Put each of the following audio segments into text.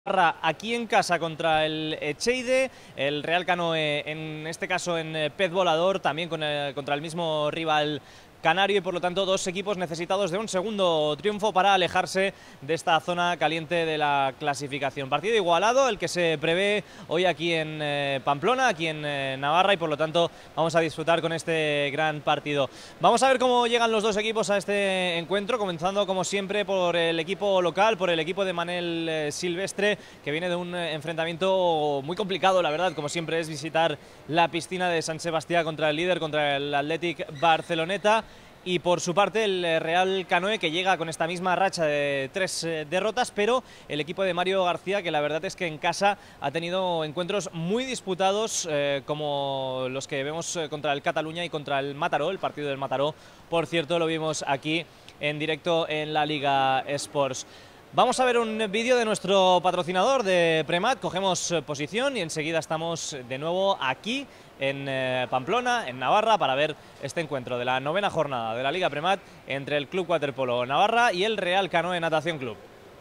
Aquí en casa contra el Echeide, el Real Canoe en este caso en pez volador, también contra el mismo rival canario, y por lo tanto dos equipos necesitados de un segundo triunfo para alejarse de esta zona caliente de la clasificación. Partido igualado el que se prevé hoy aquí en Pamplona, aquí en Navarra, y por lo tanto vamos a disfrutar con este gran partido. Vamos a ver cómo llegan los dos equipos a este encuentro, comenzando como siempre por el equipo local, por el equipo de Manel Silvestre, que viene de un enfrentamiento muy complicado, la verdad, como siempre es visitar la piscina de San Sebastián contra el líder, contra el Athletic Barceloneta. Y por su parte el Real Canoe, que llega con esta misma racha de 3 derrotas, pero el equipo de Mario García, que la verdad es que en casa ha tenido encuentros muy disputados, como los que vemos contra el Cataluña y contra el Mataró. El partido del Mataró, por cierto, lo vimos aquí en directo en la Liga Sports. Vamos a ver un vídeo de nuestro patrocinador de Premat, cogemos posición y enseguida estamos de nuevo aquí en Pamplona, en Navarra, para ver este encuentro de la 9ª jornada de la Liga Premat entre el Club Waterpolo Navarra y el Real Canoe Natación Club.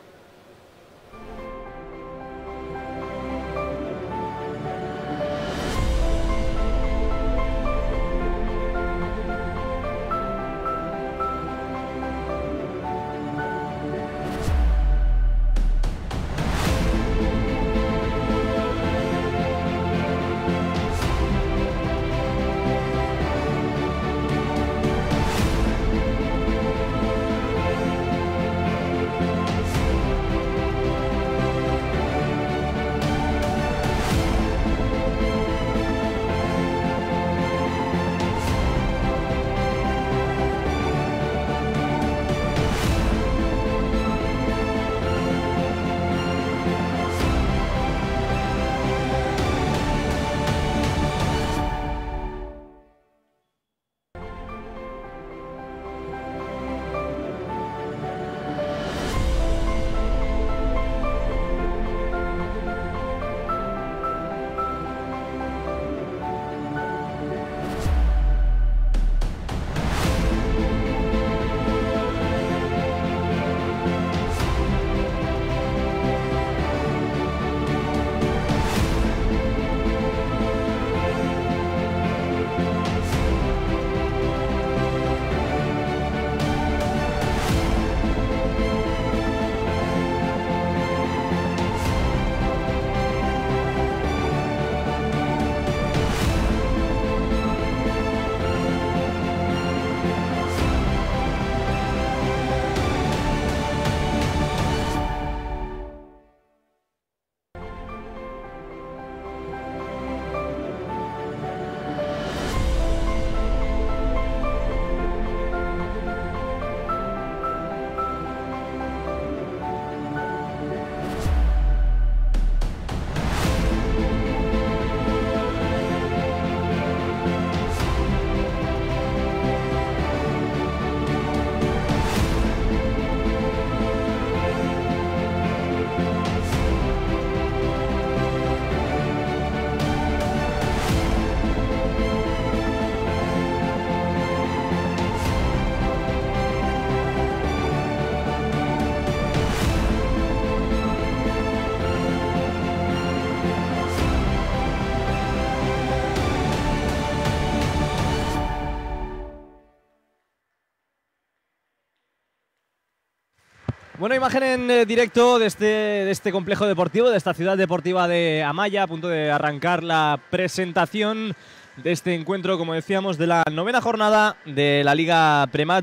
Bueno, imagen en directo de este complejo deportivo, de esta ciudad deportiva de Amaya, a punto de arrancar la presentación de este encuentro, como decíamos, de la 9ª jornada de la Liga Premat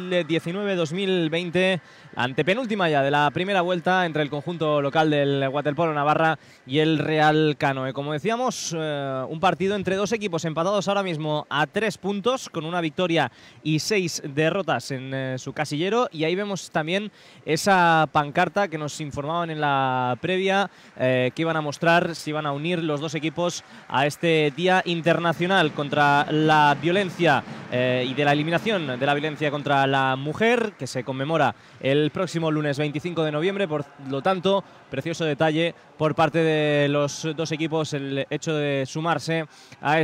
2019-2020, antepenúltima ya de la primera vuelta entre el conjunto local del Waterpolo Navarra y el Real Canoe. Como decíamos, un partido entre dos equipos empatados ahora mismo a 3 puntos, con una victoria y 6 derrotas en su casillero, y ahí vemos también esa pancarta que nos informaban en la previa, que iban a mostrar si iban a unir los dos equipos a este Día Internacional internacional contra la violencia y de la eliminación de la violencia contra la mujer, que se conmemora el próximo lunes 25 de noviembre. Por lo tanto, precioso detalle por parte de los dos equipos el hecho de sumarse a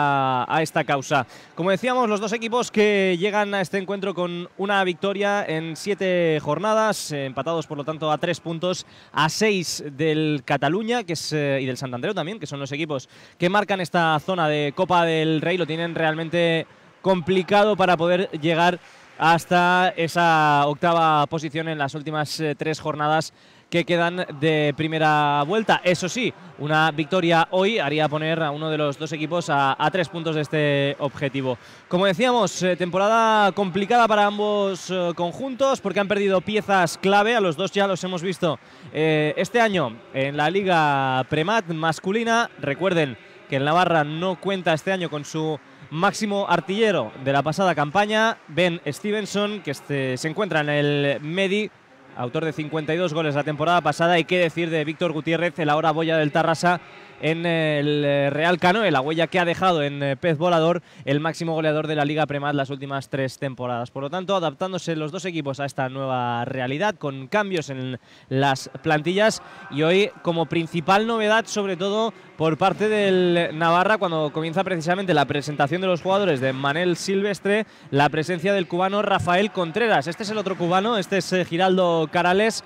esta causa. Como decíamos, los dos equipos que llegan a este encuentro con una victoria en 7 jornadas, empatados por lo tanto a 3 puntos, a 6 del Cataluña y del Sant Andreu también, que son los equipos que marcan esta zona de Copa del Rey. Lo tienen realmente complicado para poder llegar hasta esa octava posición en las últimas 3 jornadas que quedan de primera vuelta. Eso sí, una victoria hoy haría poner a uno de los dos equipos a 3 puntos de este objetivo. Como decíamos, temporada complicada para ambos conjuntos porque han perdido piezas clave. A los dos ya los hemos visto este año en la Liga Premat masculina. Recuerden que el Navarra no cuenta este año con su máximo artillero de la pasada campaña, Ben Stevenson, que se encuentra en el Medi, autor de 52 goles la temporada pasada. Y qué decir de Víctor Gutiérrez, el ahora boya del Tarrasa, en el Real Canoe, la huella que ha dejado en Pez Volador, el máximo goleador de la Liga Premat las últimas 3 temporadas. Por lo tanto, adaptándose los dos equipos a esta nueva realidad, con cambios en las plantillas, y hoy como principal novedad, sobre todo por parte del Navarra, cuando comienza precisamente la presentación de los jugadores de Manel Silvestre, la presencia del cubano Rafael Contreras. Este es el otro cubano, este es Giraldo Carales.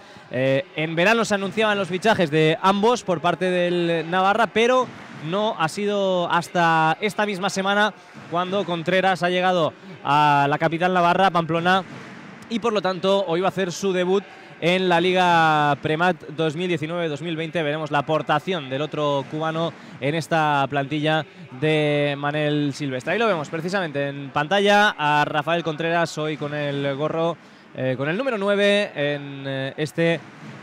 En verano se anunciaban los fichajes de ambos por parte del Navarra, pero no ha sido hasta esta misma semana cuando Contreras ha llegado a la capital navarra, Pamplona, y por lo tanto hoy va a hacer su debut en la Liga Premat 2019-2020. Veremos la aportación del otro cubano en esta plantilla de Manel Silvestre. Ahí lo vemos precisamente en pantalla a Rafael Contreras, hoy con el gorro, con el número 9 en este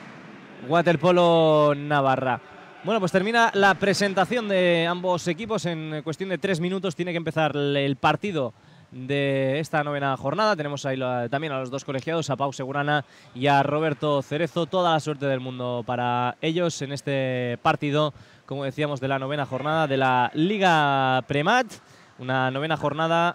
waterpolo Navarra. Bueno, pues termina la presentación de ambos equipos. En cuestión de 3 minutos tiene que empezar el partido de esta novena jornada. Tenemos ahí también a los dos colegiados, a Pau Segurana y a Roberto Cerezo. Toda la suerte del mundo para ellos en este partido, como decíamos, de la novena jornada de la Liga Premat. Una novena jornada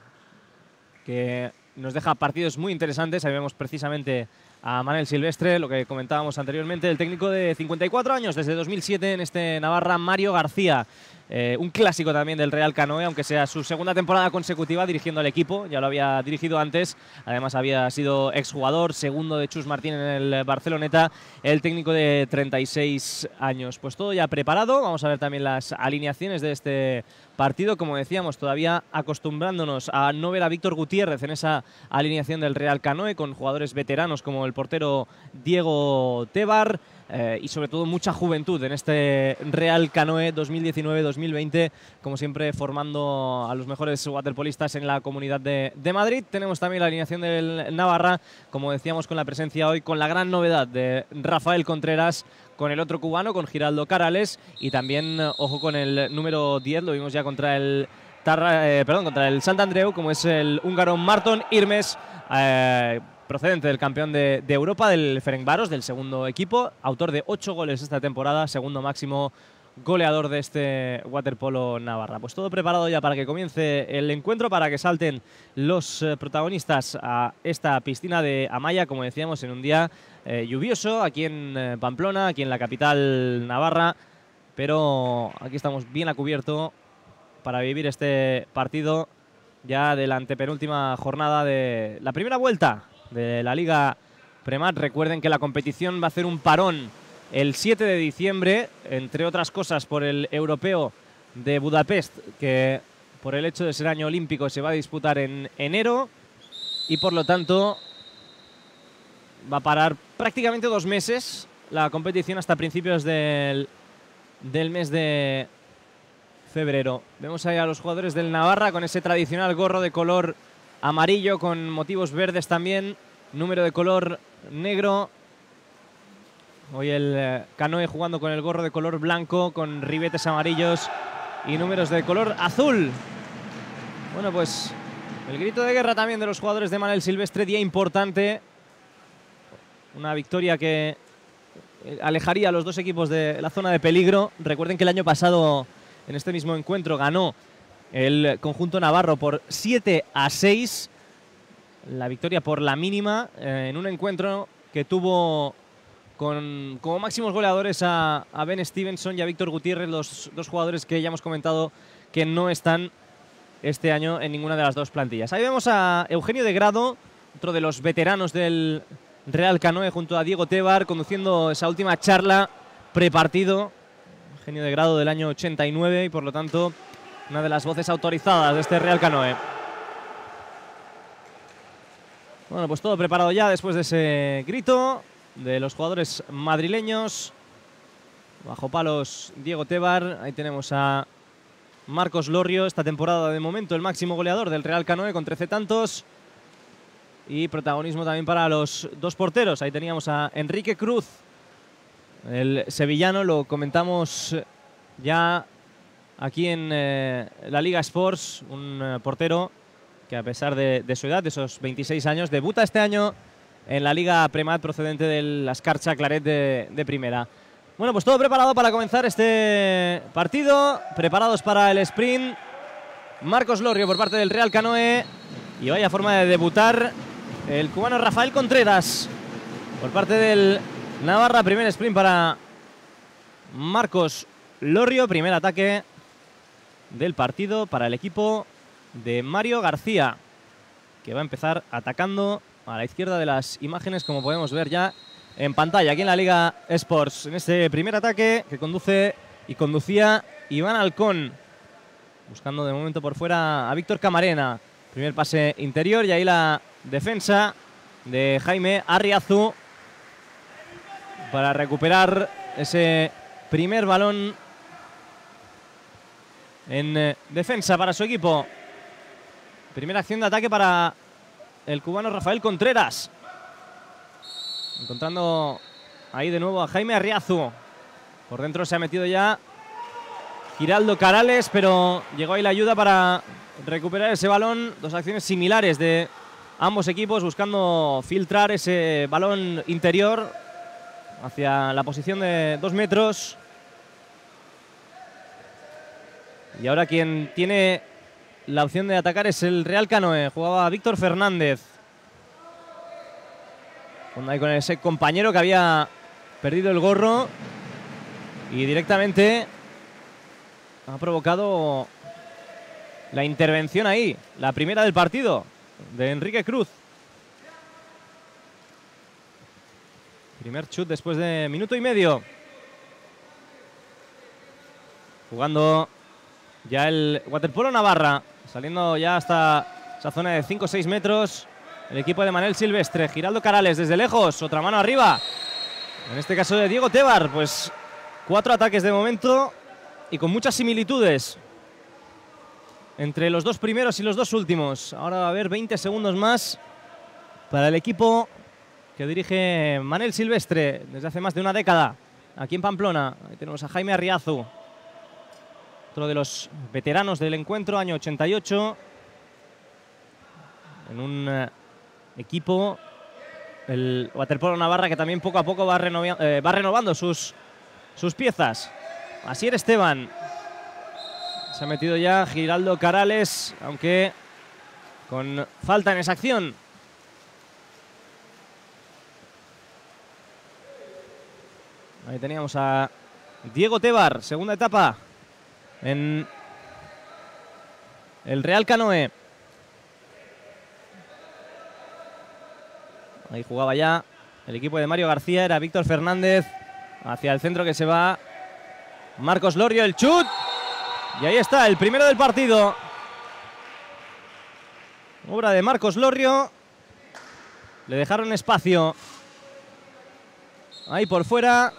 que nos deja partidos muy interesantes. Ahí vemos precisamente a Manel Silvestre, lo que comentábamos anteriormente, el técnico de 54 años desde 2007 en este Navarra, Mario García. Un clásico también del Real Canoe, aunque sea su segunda temporada consecutiva dirigiendo al equipo. Ya lo había dirigido antes, además había sido exjugador, segundo de Chus Martín en el Barceloneta, el técnico de 36 años. Pues todo ya preparado. Vamos a ver también las alineaciones de este partido. Como decíamos, todavía acostumbrándonos a no ver a Víctor Gutiérrez en esa alineación del Real Canoe, con jugadores veteranos como el portero Diego Tebar, y sobre todo mucha juventud en este Real Canoe 2019-2020, como siempre formando a los mejores waterpolistas en la Comunidad de Madrid. Tenemos también la alineación del Navarra, como decíamos, con la presencia hoy, con la gran novedad de Rafael Contreras, con el otro cubano, con Giraldo Carales, y también, ojo, con el número 10, lo vimos ya contra el contra el Sant Andreu, como es el húngaro Marton Irmes, procedente del campeón de Europa, del Ferencváros, del segundo equipo, autor de 8 goles esta temporada, segundo máximo goleador de este waterpolo Navarra. Pues todo preparado ya para que comience el encuentro, para que salten los protagonistas a esta piscina de Amaya, como decíamos, en un día lluvioso aquí en Pamplona, aquí en la capital navarra, pero aquí estamos bien a cubierto para vivir este partido ya de la antepenúltima jornada de la primera vuelta de la Liga Premat. Recuerden que la competición va a hacer un parón el 7 de diciembre, entre otras cosas por el Europeo de Budapest, que por el hecho de ser año olímpico se va a disputar en enero, y por lo tanto va a parar prácticamente 2 meses la competición hasta principios del mes de febrero. Vemos ahí a los jugadores del Navarra con ese tradicional gorro de color amarillo con motivos verdes también, número de color negro. Hoy el Canoe jugando con el gorro de color blanco, con ribetes amarillos y números de color azul. Bueno, pues el grito de guerra también de los jugadores de Manel Silvestre, día importante. Una victoria que alejaría a los dos equipos de la zona de peligro. Recuerden que el año pasado, en este mismo encuentro, ganó el conjunto navarro por 7-6. La victoria por la mínima en un encuentro que tuvo como máximos goleadores a Ben Stevenson y a Víctor Gutiérrez, los dos jugadores que ya hemos comentado que no están este año en ninguna de las dos plantillas. Ahí vemos a Eugenio de Grado, otro de los veteranos del Real Canoe, junto a Diego Tebar, conduciendo esa última charla prepartido. Eugenio de Grado del año 89 y por lo tanto una de las voces autorizadas de este Real Canoe. Bueno, pues todo preparado ya después de ese grito de los jugadores madrileños. Bajo palos Diego Tebar. Ahí tenemos a Marcos Lorrio, esta temporada de momento el máximo goleador del Real Canoe con 13 tantos. Y protagonismo también para los dos porteros. Ahí teníamos a Enrique Cruz, el sevillano, lo comentamos ya aquí en la Liga Sports, un portero que a pesar de su edad, de esos 26 años, debuta este año en la Liga Premat procedente del Escarcha Claret de primera. Bueno, pues todo preparado para comenzar este partido, preparados para el sprint. Marcos Lorrio por parte del Real Canoe y vaya forma de debutar el cubano Rafael Contreras por parte del Navarra. Primer sprint para Marcos Lorrio, primer ataque del partido para el equipo de Mario García, que va a empezar atacando a la izquierda de las imágenes, como podemos ver ya en pantalla aquí en la Liga Sports, en este primer ataque que conduce y conducía Iván Halcón, buscando de momento por fuera a Víctor Camarena. Primer pase interior y ahí la defensa de Jaime Arriazu para recuperar ese primer balón en defensa para su equipo. Primera acción de ataque para el cubano Rafael Contreras. Encontrando ahí de nuevo a Jaime Arriazu. Por dentro se ha metido ya Giraldo Carales, pero llegó ahí la ayuda para recuperar ese balón. Dos acciones similares de ambos equipos buscando filtrar ese balón interior hacia la posición de 2 metros. Y ahora quien tiene la opción de atacar es el Real Canoe. Jugaba Víctor Fernández. Ahí con ese compañero que había perdido el gorro. Y directamente ha provocado la intervención ahí. La primera del partido de Enrique Cruz. Primer chut después de minuto y medio. Jugando ya el waterpolo Navarra. Saliendo ya hasta esa zona de 5 o 6 metros. El equipo de Manel Silvestre. Giraldo Carales desde lejos. Otra mano arriba. En este caso de Diego Tebar. Pues 4 ataques de momento. Y con muchas similitudes entre los dos primeros y los dos últimos. Ahora va a haber 20 segundos más para el equipo que dirige Manel Silvestre desde hace más de una década. Aquí en Pamplona. Ahí tenemos a Jaime Arriazu. Otro de los veteranos del encuentro, año 88. En un equipo, el waterpolo Navarra, que también poco a poco va renovando sus piezas. Asier Esteban. Se ha metido ya Giraldo Carales, aunque con falta en esa acción. Ahí teníamos a Diego Tebar, segunda etapa en el Real Canoe. Ahí jugaba ya el equipo de Mario García, era Víctor Fernández. Hacia el centro que se va Marcos Lorrio, el chut. Y ahí está, el primero del partido. Obra de Marcos Lorrio. Le dejaron espacio ahí por fuera.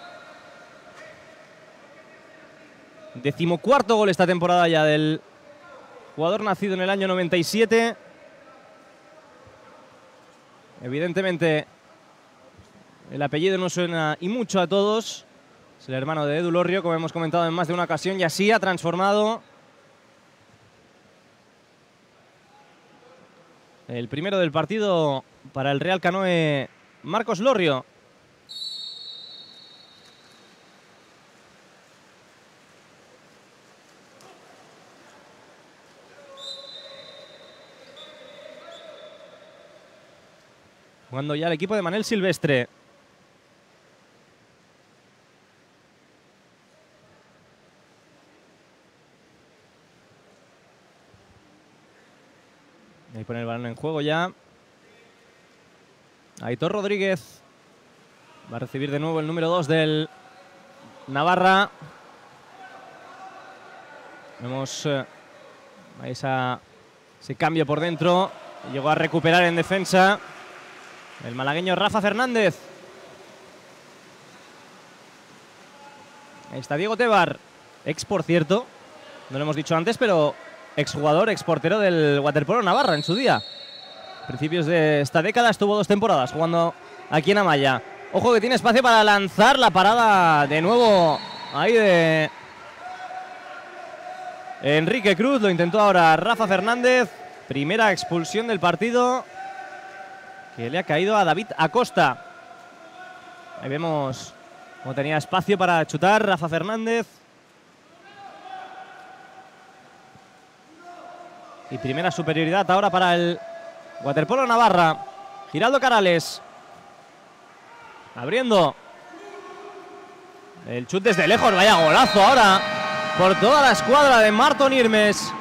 14º gol esta temporada ya del jugador nacido en el año 97. Evidentemente el apellido no suena y mucho a todos. Es el hermano de Edu Lorrio, como hemos comentado en más de una ocasión, y así ha transformado el primero del partido para el Real Canoe, Marcos Lorrio. Jugando ya el equipo de Manel Silvestre. Ahí pone el balón en juego ya. Aitor Rodríguez. Va a recibir de nuevo el número 2 del Navarra. Vemos ahí ese cambio por dentro. Llegó a recuperar en defensa el malagueño Rafa Fernández. Ahí está Diego Tebar, ex por cierto, no lo hemos dicho antes, pero exjugador, exportero del waterpolo Navarra en su día. A principios de esta década estuvo 2 temporadas jugando aquí en Amaya. Ojo que tiene espacio para lanzar la parada de nuevo ahí de Enrique Cruz. Lo intentó ahora Rafa Fernández. Primera expulsión del partido que le ha caído a David Acosta. Ahí vemos cómo tenía espacio para chutar Rafa Fernández. Y primera superioridad ahora para el waterpolo Navarra. Giraldo Carales. Abriendo. El chut desde lejos. Vaya golazo ahora por toda la escuadra de Marton Irmes.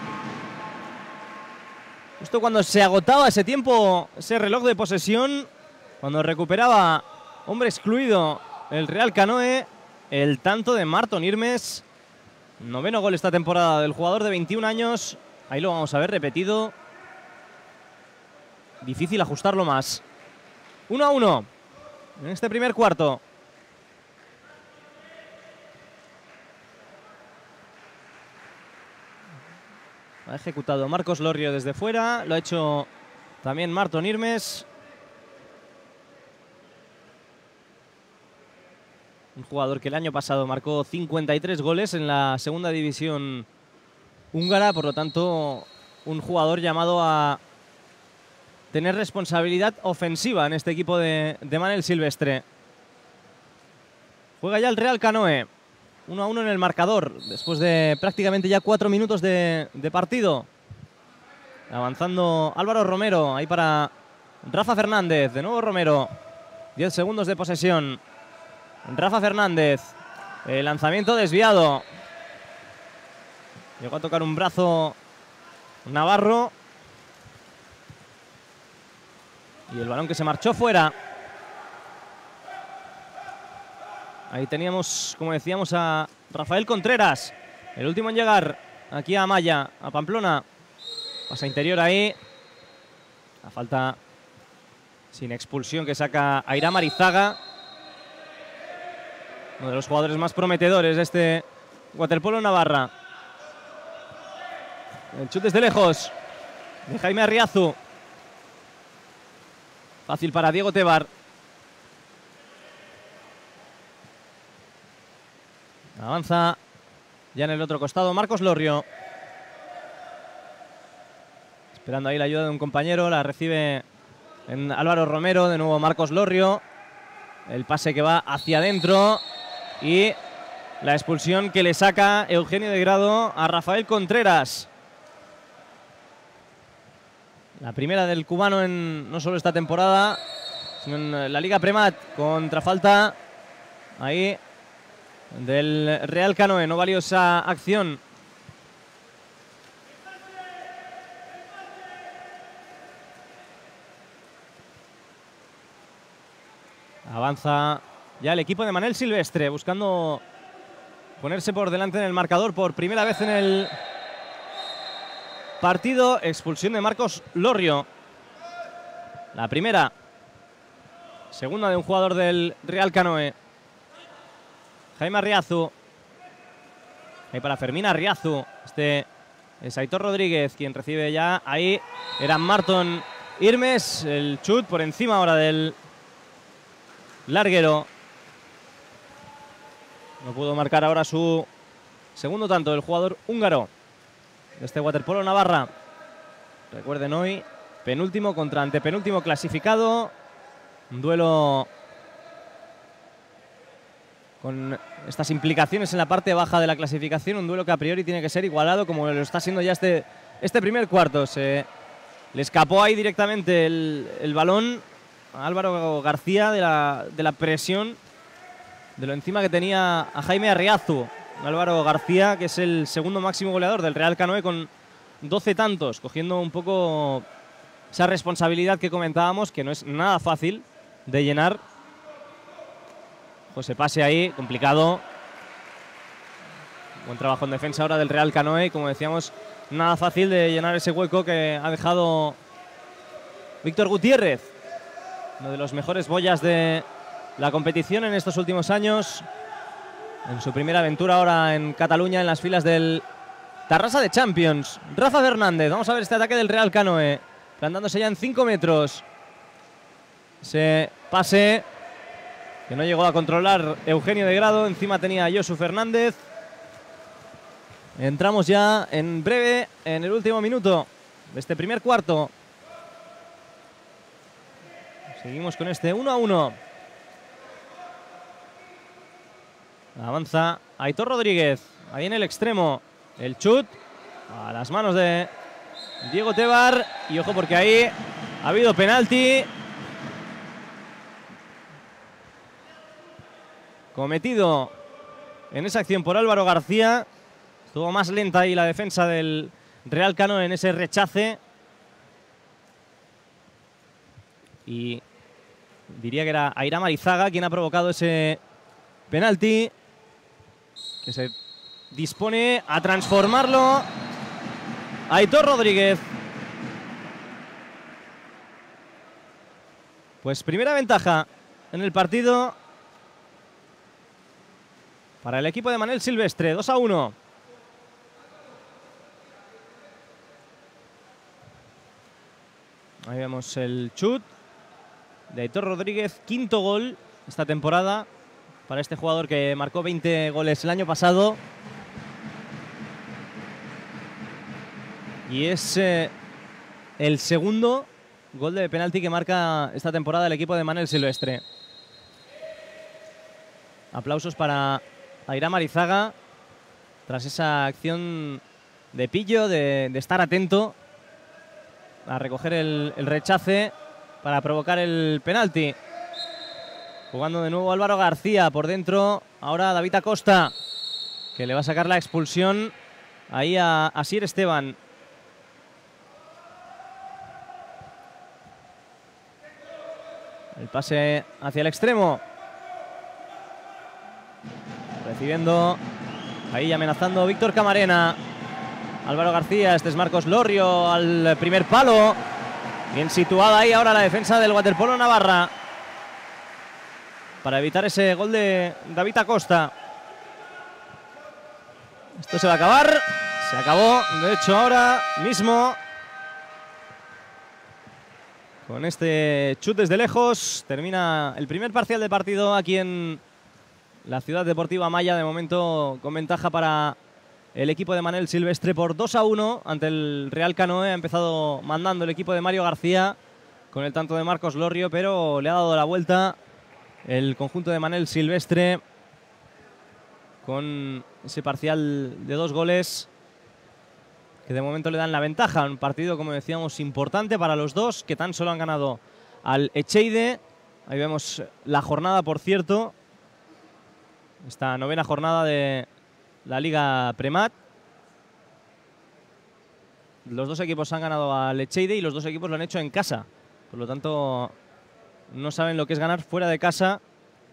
Justo cuando se agotaba ese tiempo, ese reloj de posesión, cuando recuperaba hombre excluido el Real Canoe, el tanto de Marton Irmes. 9º gol esta temporada del jugador de 21 años. Ahí lo vamos a ver repetido. Difícil ajustarlo más. 1-1 en este primer cuarto. Ha ejecutado Marcos Lorrio desde fuera. Lo ha hecho también Marton Irmes. Un jugador que el año pasado marcó 53 goles en la segunda división húngara. Por lo tanto, un jugador llamado a tener responsabilidad ofensiva en este equipo de Manel Silvestre. Juega ya el Real Canoe. 1-1 en el marcador, después de prácticamente ya 4 minutos de partido. Avanzando Álvaro Romero, ahí para Rafa Fernández. De nuevo Romero, 10 segundos de posesión. Rafa Fernández, el lanzamiento desviado. Llegó a tocar un brazo Navarro. Y el balón que se marchó fuera. Ahí teníamos, como decíamos, a Rafael Contreras, el último en llegar aquí a Amaya, a Pamplona. Pasa interior ahí. La falta sin expulsión que saca Airán Marizaga. Uno de los jugadores más prometedores de este waterpolo Navarra. El chute desde lejos de Jaime Arriazu. Fácil para Diego Tebar. Avanza ya en el otro costado Marcos Lorrio. Esperando ahí la ayuda de un compañero. La recibe en Álvaro Romero. De nuevo Marcos Lorrio. El pase que va hacia adentro. Y la expulsión que le saca Eugenio de Grado a Rafael Contreras. La primera del cubano en no solo esta temporada, sino en la Liga Premat. Contra falta ahí del Real Canoe. No valió esa acción. Avanza ya el equipo de Manel Silvestre, buscando ponerse por delante en el marcador por primera vez en el partido. Expulsión de Marcos Lorrio. La primera. Segunda de un jugador del Real Canoe. Jaime Arriazu. Ahí para Fermín Arriazu. Este es Aitor Rodríguez quien recibe ya. Ahí era Marton Irmes. El chut por encima ahora del larguero. No pudo marcar ahora su segundo tanto el jugador húngaro de este waterpolo Navarra. Recuerden, hoy penúltimo contra antepenúltimo clasificado. Un duelo con estas implicaciones en la parte baja de la clasificación. Un duelo que a priori tiene que ser igualado, como lo está siendo ya este primer cuarto. Se le escapó ahí directamente el balón a Álvaro García de la presión, de lo encima que tenía a Jaime Arriazu. Álvaro García, que es el segundo máximo goleador del Real Canoe con 12 tantos, cogiendo un poco esa responsabilidad que comentábamos, que no es nada fácil de llenar. José Pase ahí, complicado. Buen trabajo en defensa ahora del Real Canoe y, como decíamos, nada fácil de llenar ese hueco que ha dejado Víctor Gutiérrez, uno de los mejores boyas de la competición en estos últimos años, en su primera aventura ahora en Cataluña, en las filas del Tarrasa de Champions. Rafa Fernández, vamos a ver este ataque del Real Canoe, plantándose ya en 5 metros. Ese pase que no llegó a controlar Eugenio de Grado, encima tenía a Josu Fernández. Entramos ya en breve en el último minuto de este primer cuarto. Seguimos con este 1-1. Avanza Aitor Rodríguez, ahí en el extremo. El chut a las manos de Diego Tebar. Y ojo, porque ahí ha habido penalti cometido en esa acción por Álvaro García. Estuvo más lenta ahí la defensa del Real Canoe en ese rechace. Y diría que era Airam Arizaga quien ha provocado ese penalti, que se dispone a transformarlo Aitor Rodríguez. Pues primera ventaja en el partido para el equipo de Manel Silvestre, 2-1. Ahí vemos el chut de Aitor Rodríguez, quinto gol esta temporada para este jugador que marcó 20 goles el año pasado. Y es el segundo gol de penalti que marca esta temporada el equipo de Manel Silvestre. Aplausos para Airam Arizaga tras esa acción de pillo, de estar atento a recoger el rechace para provocar el penalti. Jugando de nuevo Álvaro García por dentro. Ahora David Acosta, que le va a sacar la expulsión ahí a Asier Esteban. El pase hacia el extremo. Recibiendo ahí, amenazando Víctor Camarena. Álvaro García, este es Marcos Lorrio al primer palo. Bien situada ahí ahora la defensa del waterpolo Navarra para evitar ese gol de David Acosta. Esto se va a acabar. Se acabó, de hecho, ahora mismo. Con este chut desde lejos termina el primer parcial de partido aquí en la Ciudad Deportiva Maya. De momento con ventaja para el equipo de Manel Silvestre por 2-1 ante el Real Canoe. Ha empezado mandando el equipo de Mario García con el tanto de Marcos Lorrio, pero le ha dado la vuelta el conjunto de Manel Silvestre con ese parcial de 2 goles que de momento le dan la ventaja. Un partido, como decíamos, importante para los dos, que tan solo han ganado al Echeide. Ahí vemos la jornada, por cierto, esta novena jornada de la Liga Premat. Los dos equipos han ganado al Echeide y los dos equipos lo han hecho en casa. Por lo tanto, no saben lo que es ganar fuera de casa.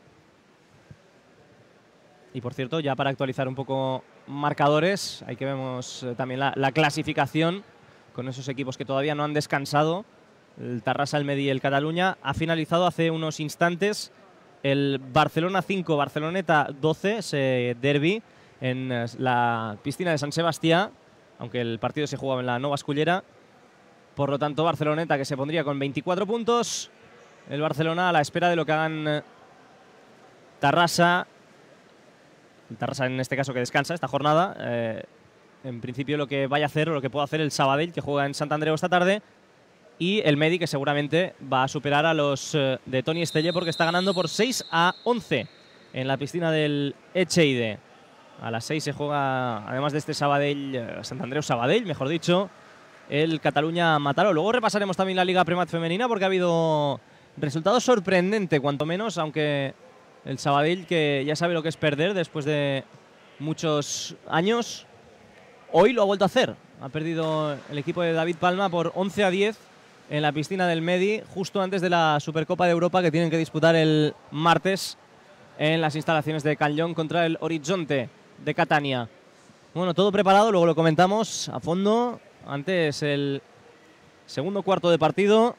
Y por cierto, ya para actualizar un poco marcadores, ahí que vemos también la clasificación con esos equipos que todavía no han descansado. El Tarrasa, el Medi y el Cataluña. Ha finalizado hace unos instantes el Barcelona 5, Barceloneta 12, ese derbi en la piscina de San Sebastián, aunque el partido se jugaba en la Nova Escullera. Por lo tanto, Barceloneta que se pondría con 24 puntos. El Barcelona a la espera de lo que hagan Tarrasa. El Tarrasa en este caso que descansa esta jornada. En principio lo que vaya a hacer o lo que pueda hacer el Sabadell, que juega en Sant Andreu esta tarde. Y el Medi, que seguramente va a superar a los de Toni Estelle porque está ganando por 6-11 en la piscina del Echeide. A las 6 se juega, además de este Sabadell, Sant Andreu Sabadell, mejor dicho, el Cataluña Mataró. Luego repasaremos también la Liga Premat femenina porque ha habido resultado sorprendente, cuanto menos, aunque el Sabadell, que ya sabe lo que es perder después de muchos años, hoy lo ha vuelto a hacer. Ha perdido el equipo de David Palma por 11-10 en la piscina del Medi, justo antes de la Supercopa de Europa que tienen que disputar el martes en las instalaciones de Caglión contra el Horizonte de Catania. Bueno, todo preparado, luego lo comentamos a fondo. Antes el segundo cuarto de partido.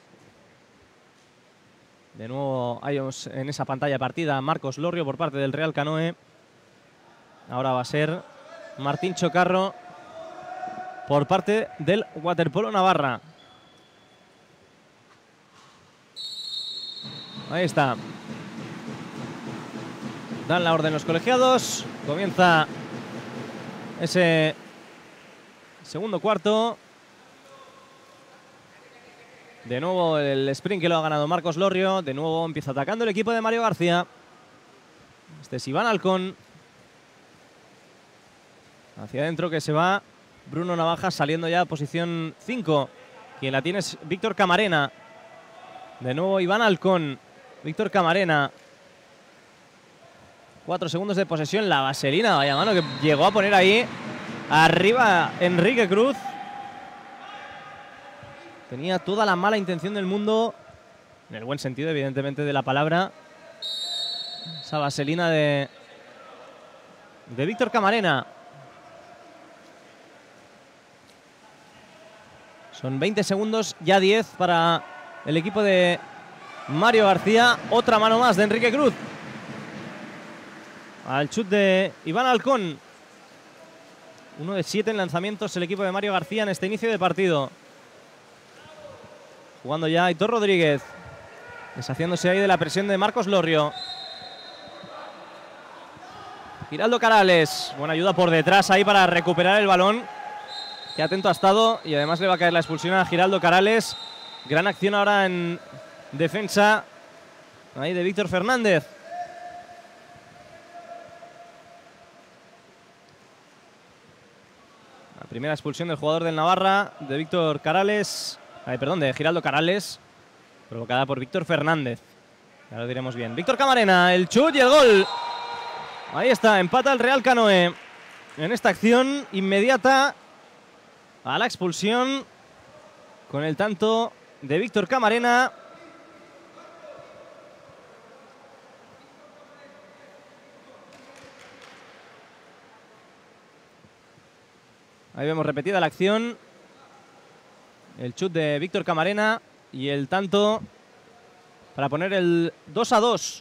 De nuevo hay en esa pantalla partida Marcos Lorrio por parte del Real Canoe. Ahora va a ser Martín Chocarro por parte del Waterpolo Navarra. Ahí está. Dan la orden los colegiados. Comienza ese segundo cuarto. De nuevo el sprint que lo ha ganado Marcos Lorrio. De nuevo empieza atacando el equipo de Mario García. Este es Iván Alcón. Hacia adentro que se va Bruno Navaja, saliendo ya a posición 5. Quien la tiene es Víctor Camarena. De nuevo Iván Alcón. Víctor Camarena. 4 segundos de posesión. La vaselina, vaya mano, que llegó a poner ahí arriba Enrique Cruz. Tenía toda la mala intención del mundo, en el buen sentido, evidentemente, de la palabra. Esa vaselina de Víctor Camarena. Son 20 segundos, ya 10 para el equipo de Mario García. Otra mano más de Enrique Cruz. Al chut de Iván Alcón. 1 de 7 en lanzamientos el equipo de Mario García en este inicio de partido. Jugando ya Aitor Rodríguez. Deshaciéndose ahí de la presión de Marcos Lorrio. Giraldo Carales. Buena ayuda por detrás ahí para recuperar el balón. Qué atento ha estado. Y además le va a caer la expulsión a Giraldo Carales. Gran acción ahora en defensa. Ahí de Víctor Fernández. La primera expulsión del jugador del Navarra, de Víctor Carales. De Giraldo Carales, provocada por Víctor Fernández. Ya lo diremos bien. Víctor Camarena, el chut y el gol. Ahí está, empata el Real Canoe en esta acción inmediata a la expulsión con el tanto de Víctor Camarena. Ahí vemos repetida la acción. El chut de Víctor Camarena y el tanto para poner el 2-2.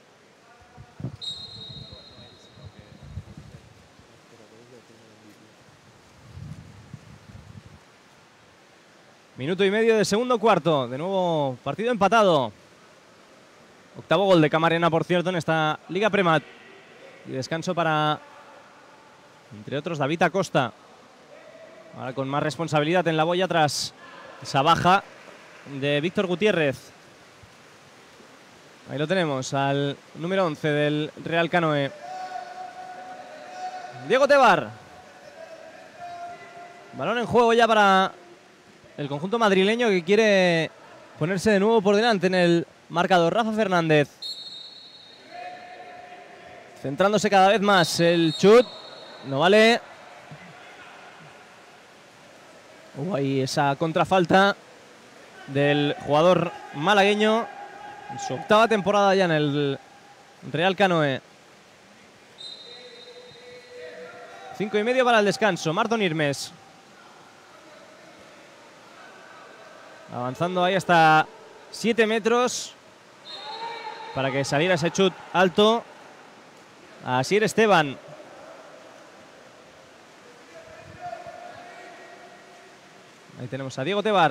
Minuto y medio de segundo cuarto. De nuevo partido empatado. Octavo gol de Camarena, por cierto, en esta Liga Premat. Y descanso para, entre otros, David Acosta. Ahora con más responsabilidad en la boya tras esa baja de Víctor Gutiérrez. Ahí lo tenemos, al número 11 del Real Canoe. Diego Tebar. Balón en juego ya para el conjunto madrileño, que quiere ponerse de nuevo por delante en el marcador. Rafa Fernández. Centrándose cada vez más. El chut no vale. Hubo ahí esa contrafalta del jugador malagueño en su octava temporada ya en el Real Canoe. 5:30 para el descanso. Marton Irmes. Avanzando ahí hasta 7 metros para que saliera ese chut alto. Asier Esteban. Ahí tenemos a Diego Tebar.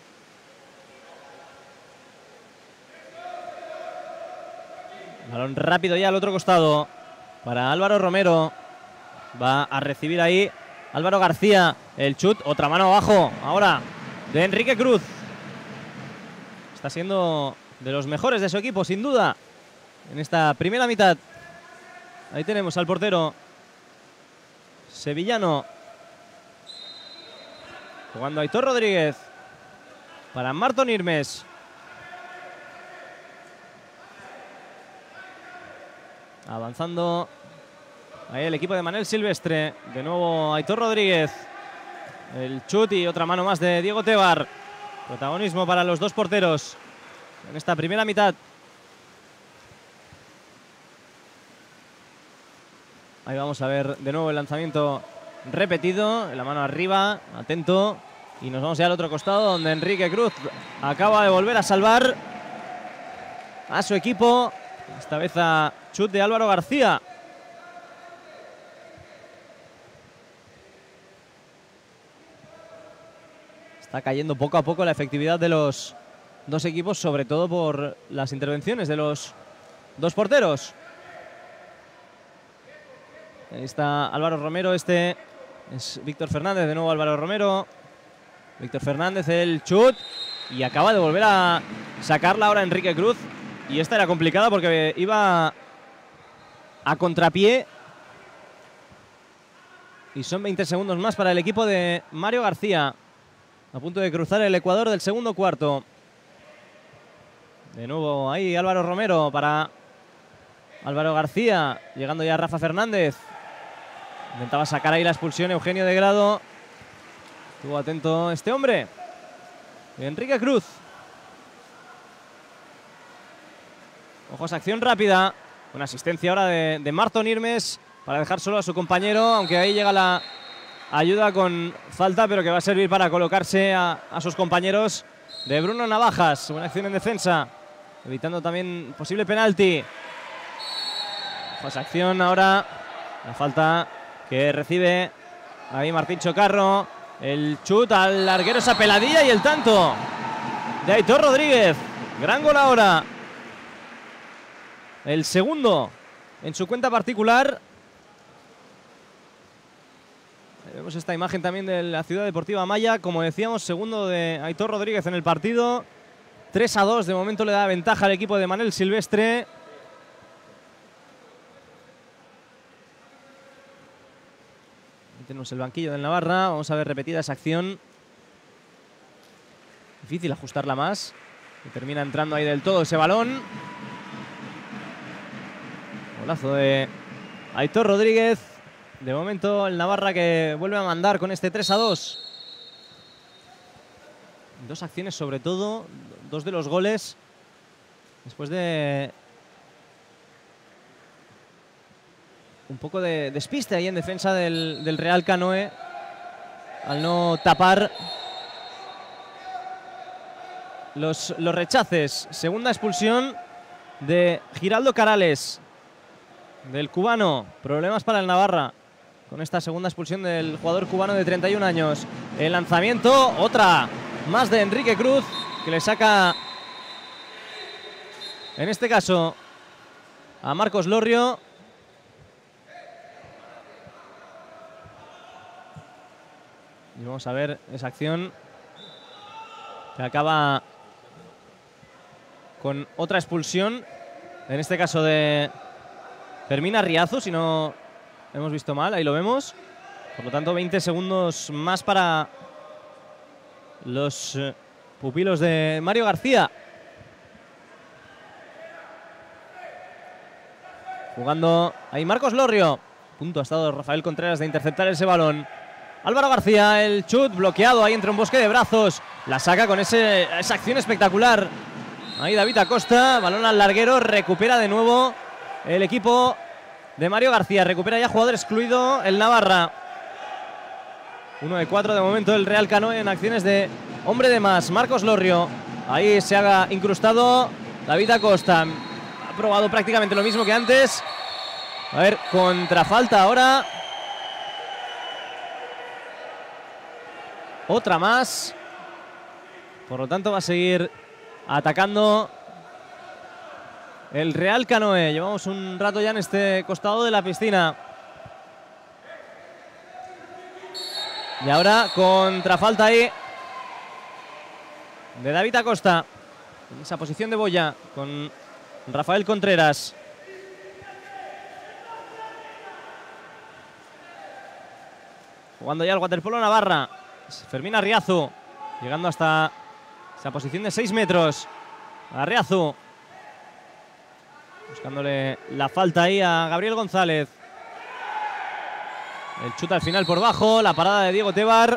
Balón rápido ya al otro costado para Álvaro Romero. Va a recibir ahí Álvaro García. El chut, otra mano abajo ahora de Enrique Cruz. Está siendo de los mejores de su equipo, sin duda, en esta primera mitad. Ahí tenemos al portero sevillano. Jugando Aitor Rodríguez para Marton Irmes. Avanzando ahí el equipo de Manel Silvestre. De nuevo Aitor Rodríguez. El chut y otra mano más de Diego Tebar. Protagonismo para los dos porteros en esta primera mitad. Ahí vamos a ver de nuevo el lanzamiento repetido. La mano arriba, atento. Y nos vamos ya al otro costado, donde Enrique Cruz acaba de volver a salvar a su equipo. Esta vez a chut de Álvaro García. Está cayendo poco a poco la efectividad de los dos equipos, sobre todo por las intervenciones de los dos porteros. Ahí está Álvaro Romero, este es Víctor Fernández, de nuevo Álvaro Romero. Víctor Fernández, el chut, y acaba de volver a sacarla ahora Enrique Cruz. Y esta era complicada porque iba a contrapié. Y son 20 segundos más para el equipo de Mario García. A punto de cruzar el ecuador del segundo cuarto. De nuevo ahí Álvaro Romero para Álvaro García. Llegando ya Rafa Fernández. Intentaba sacar ahí la expulsión Eugenio de Grado. Estuvo atento este hombre. Enrique Cruz. Ojos, acción rápida. Una asistencia ahora de Marton Irmes para dejar solo a su compañero, aunque ahí llega la ayuda con falta, pero que va a servir para colocarse a sus compañeros de Bruno Navajas. Buena acción en defensa, evitando también posible penalti. Ojos, acción ahora. La falta que recibe ahí Martín Chocarro. El chut al larguero, esa peladilla y el tanto de Aitor Rodríguez. Gran gol ahora. El segundo en su cuenta particular. Vemos esta imagen también de la Ciudad Deportiva Maya. Como decíamos, segundo de Aitor Rodríguez en el partido. 3-2, de momento le da ventaja al equipo de Manel Silvestre. Tenemos el banquillo del Navarra. Vamos a ver repetida esa acción. Difícil ajustarla más. Y termina entrando ahí del todo ese balón. Golazo de Aitor Rodríguez. De momento el Navarra que vuelve a mandar con este 3-2. Dos acciones sobre todo. Dos de los goles. Después de un poco de despiste ahí en defensa del Real Canoe. Al no tapar los rechaces. Segunda expulsión de Giraldo Carales, del cubano. Problemas para el Navarra con esta segunda expulsión del jugador cubano de 31 años. El lanzamiento, otra más de Enrique Cruz, que le saca, en este caso, a Marcos Lorrio. Y vamos a ver esa acción que acaba con otra expulsión, en este caso de Fermín Arriazu, si no hemos visto mal, ahí lo vemos. Por lo tanto, 20 segundos más para los pupilos de Mario García. Jugando ahí Marcos Lorrio. A punto ha estado Rafael Contreras de interceptar ese balón. Álvaro García, el chut bloqueado ahí entre un bosque de brazos. La saca con esa acción espectacular. Ahí David Acosta, balón al larguero, recupera de nuevo el equipo de Mario García. Recupera ya jugador excluido el Navarra. 1 de 4 de momento el Real Canoe en acciones de hombre de más. Marcos Lorrio, ahí se ha incrustado David Acosta. Ha probado prácticamente lo mismo que antes. A ver, contrafalta ahora. Otra más. Por lo tanto va a seguir atacando el Real Canoe. Llevamos un rato ya en este costado de la piscina. Y ahora contrafalta ahí de David Acosta. En esa posición de boya con Rafael Contreras. Jugando ya el waterpolo Navarra. Fermín Arriazu, llegando hasta esa posición de 6 metros. Arriazu. buscándole la falta ahí a Gabriel González. El chute al final por bajo, la parada de Diego Tebar.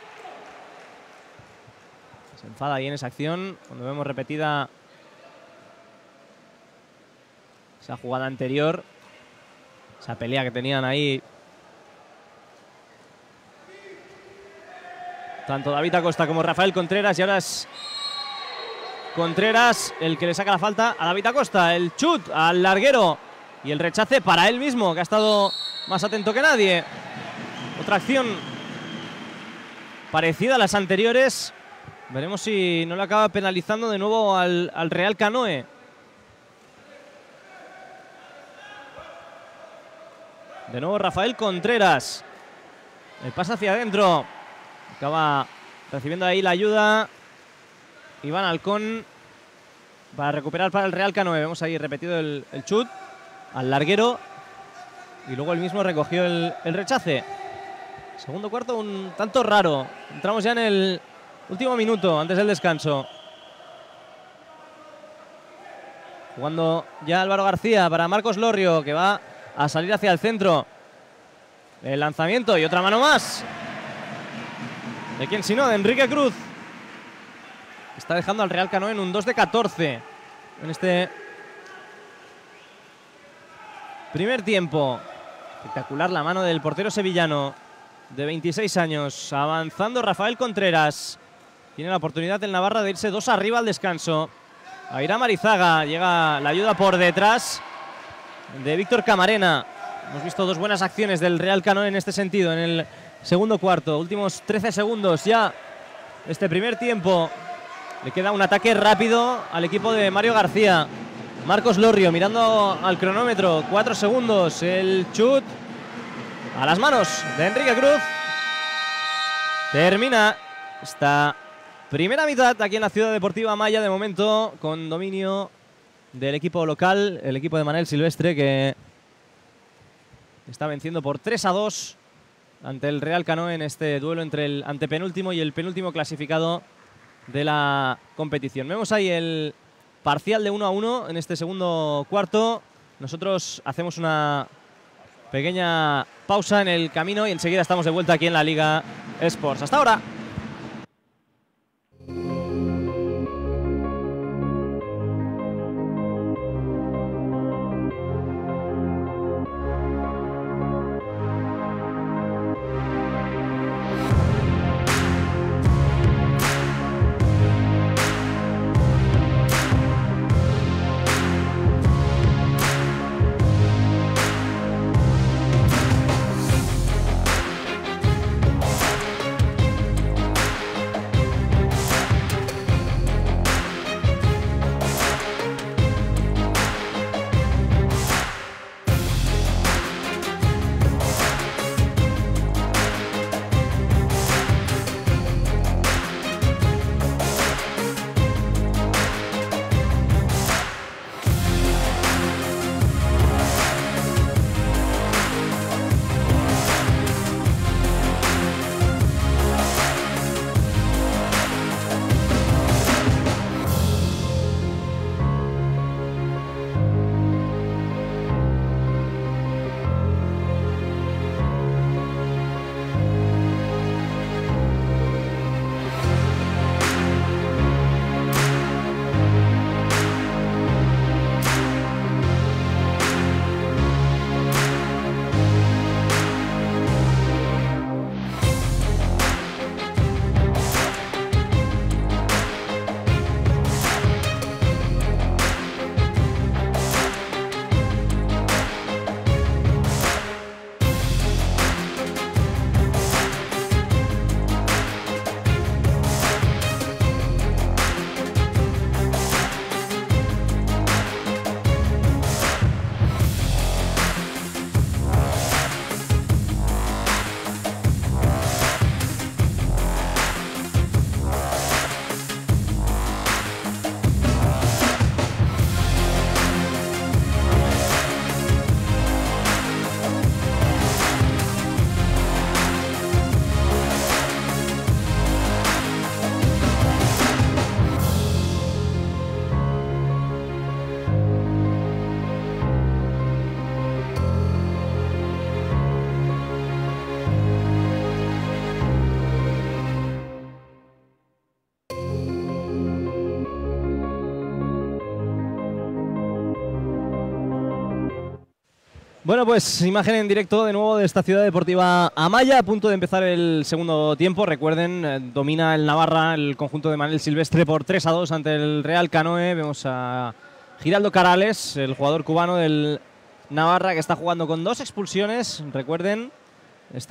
Se enfada ahí en esa acción, cuando vemos repetida esa jugada anterior, esa pelea que tenían ahí tanto David Acosta como Rafael Contreras, y ahora es Contreras el que le saca la falta a David Acosta. El chut al larguero y el rechace para él mismo, que ha estado más atento que nadie. Otra acción parecida a las anteriores. Veremos si no le acaba penalizando de nuevo al Real Canoe. De nuevo Rafael Contreras. El pase hacia adentro. Acaba recibiendo ahí la ayuda Iván Halcón para recuperar para el Real Canoe. Vemos ahí repetido el chut al larguero y luego él mismo recogió el rechace. Segundo cuarto un tanto raro. Entramos ya en el último minuto antes del descanso. Jugando ya Álvaro García para Marcos Lorrio, que va a salir hacia el centro. El lanzamiento y otra mano más. ¿De quién si no? De Enrique Cruz. Está dejando al Real Canoe en un 2 de 14 en este primer tiempo. Espectacular la mano del portero sevillano de 26 años. Avanzando Rafael Contreras. Tiene la oportunidad el Navarra de irse 2 arriba al descanso. Airán Marizaga. Llega la ayuda por detrás de Víctor Camarena. Hemos visto 2 buenas acciones del Real Canoe en este sentido en el segundo cuarto. Últimos 13 segundos ya este primer tiempo. Le queda un ataque rápido al equipo de Mario García. Marcos Lorrio mirando al cronómetro. 4 segundos. El chut a las manos de Enrique Cruz. Termina esta primera mitad aquí en la Ciudad Deportiva Amaya, de momento con dominio del equipo local, el equipo de Manel Silvestre, que está venciendo por 3-2 ante el Real Canoe en este duelo entre el antepenúltimo y el penúltimo clasificado de la competición. Vemos ahí el parcial de 1-1 en este segundo cuarto. Nosotros hacemos una pequeña pausa en el camino y enseguida estamos de vuelta aquí en la Liga Sports. Hasta ahora. Bueno, pues imagen en directo de nuevo de esta ciudad deportiva Amaya, a punto de empezar el segundo tiempo. Recuerden, domina el Navarra, el conjunto de Manel Silvestre por 3-2 ante el Real Canoe. Vemos a Giraldo Carales, el jugador cubano del Navarra, que está jugando con 2 expulsiones. Recuerden, es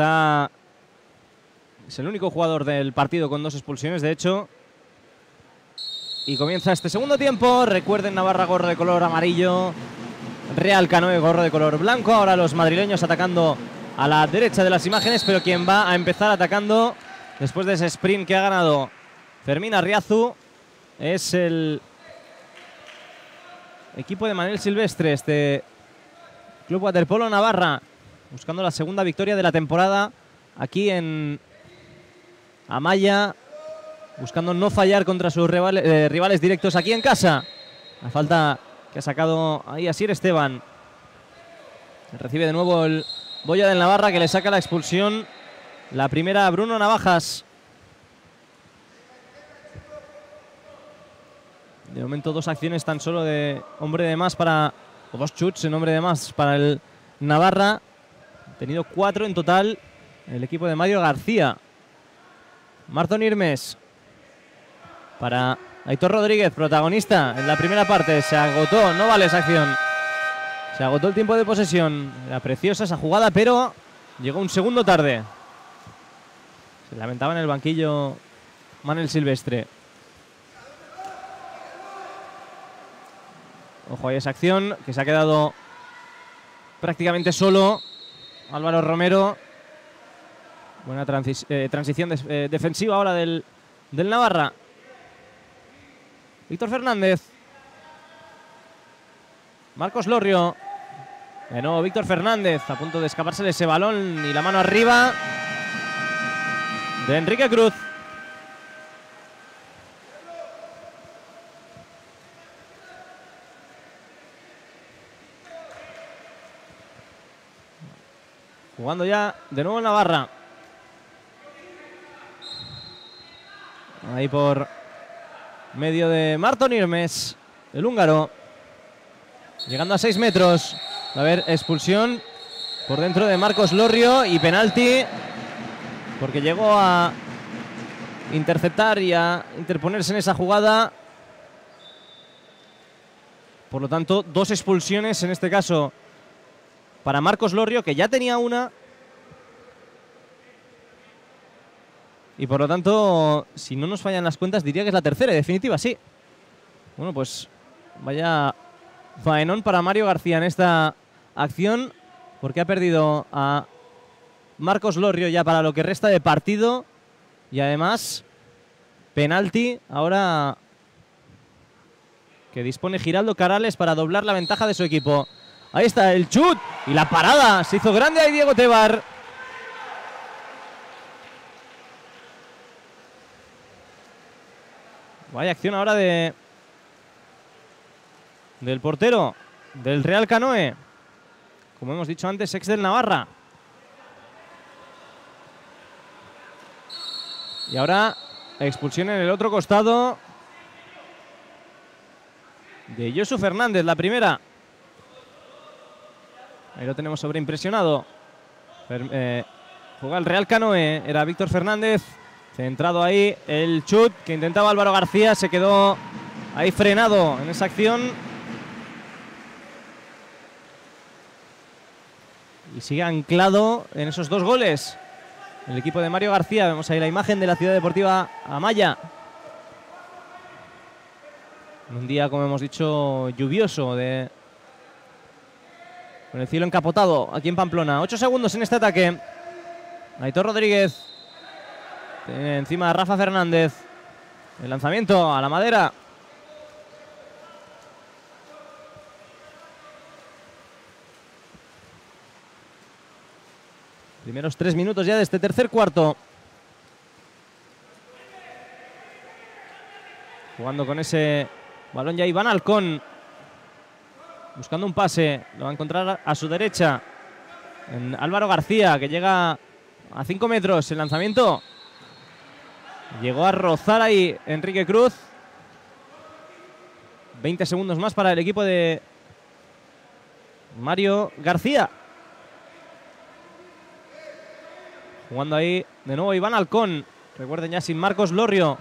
el único jugador del partido con 2 expulsiones, de hecho. Y comienza este segundo tiempo. Recuerden, Navarra gorro de color amarillo, Real Canoe gorro de color blanco. Ahora los madrileños atacando a la derecha de las imágenes, pero quien va a empezar atacando después de ese sprint que ha ganado Fermín Arriazu es el equipo de Manel Silvestre, este Club Waterpolo Navarra, buscando la segunda victoria de la temporada aquí en Amaya, buscando no fallar contra sus rivales directos aquí en casa. La falta que ha sacado ahí Asier Esteban. Recibe de nuevo el Boya del Navarra, que le saca la expulsión. La primera a Bruno Navajas. De momento 2 acciones tan solo de hombre de más para... o 2 chuts en hombre de más para el Navarra. Ha tenido 4 en total el equipo de Mario García. Marton Irmes para Aitor Rodríguez, protagonista en la primera parte. Se agotó, no vale esa acción. Se agotó el tiempo de posesión. Era preciosa esa jugada, pero llegó un segundo tarde. Se lamentaba en el banquillo Manel Silvestre. Ojo a esa acción, que se ha quedado prácticamente solo Álvaro Romero. Buena transición defensiva ahora del Navarra. Víctor Fernández. Marcos Lorrio. De nuevo Víctor Fernández, a punto de escapársele ese balón y la mano arriba de Enrique Cruz. Jugando ya de nuevo en Navarra. Ahí por medio de Marton Irmes, el húngaro. Llegando a 6 metros. Va a haber expulsión por dentro de Marcos Lorrio y penalti, porque llegó a interceptar y a interponerse en esa jugada. Por lo tanto, 2 expulsiones en este caso para Marcos Lorrio, que ya tenía una. Y por lo tanto, si no nos fallan las cuentas, diría que es la tercera, en definitiva, sí. Bueno, pues vaya faenón para Mario García en esta acción, porque ha perdido a Marcos Lorrio ya para lo que resta de partido. Y además, penalti ahora que dispone Giraldo Carales para doblar la ventaja de su equipo. Ahí está el chut y la parada. Se hizo grande ahí Diego Tebar. Vaya acción ahora del portero del Real Canoe. Como hemos dicho antes, ex del Navarra. Y ahora expulsión en el otro costado de Josu Fernández, la primera. Ahí lo tenemos sobreimpresionado. Juega el Real Canoe, era Víctor Fernández. Centrado ahí, el chut que intentaba Álvaro García, se quedó ahí frenado en esa acción. Y sigue anclado en esos 2 goles el equipo de Mario García. Vemos ahí la imagen de la Ciudad Deportiva Amaya. En un día, como hemos dicho, lluvioso, con el cielo encapotado aquí en Pamplona. 8 segundos en este ataque. Aitor Rodríguez. Encima de Rafa Fernández. El lanzamiento a la madera. Primeros 3 minutos ya de este tercer cuarto. Jugando con ese balón ya Iván Halcón. Buscando un pase. Lo va a encontrar a su derecha en Álvaro García, que llega a 5 metros. El lanzamiento llegó a rozar ahí Enrique Cruz. 20 segundos más para el equipo de Mario García. Jugando ahí de nuevo Iván Halcón. Recuerden ya sin Marcos Lorrio.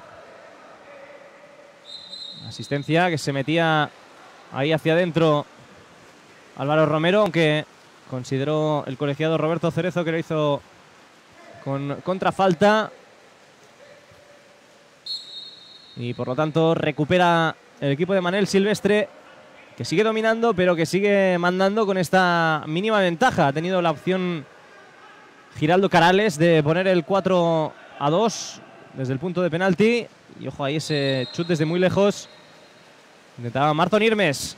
Asistencia que se metía ahí hacia adentro Álvaro Romero, aunque consideró el colegiado Roberto Cerezo que lo hizo con contrafalta. Y por lo tanto recupera el equipo de Manel Silvestre, que sigue dominando, pero que sigue mandando con esta mínima ventaja. Ha tenido la opción Giraldo Carales de poner el 4-2 desde el punto de penalti. Y ojo ahí ese chut desde muy lejos. Intentaba Marton Irmes.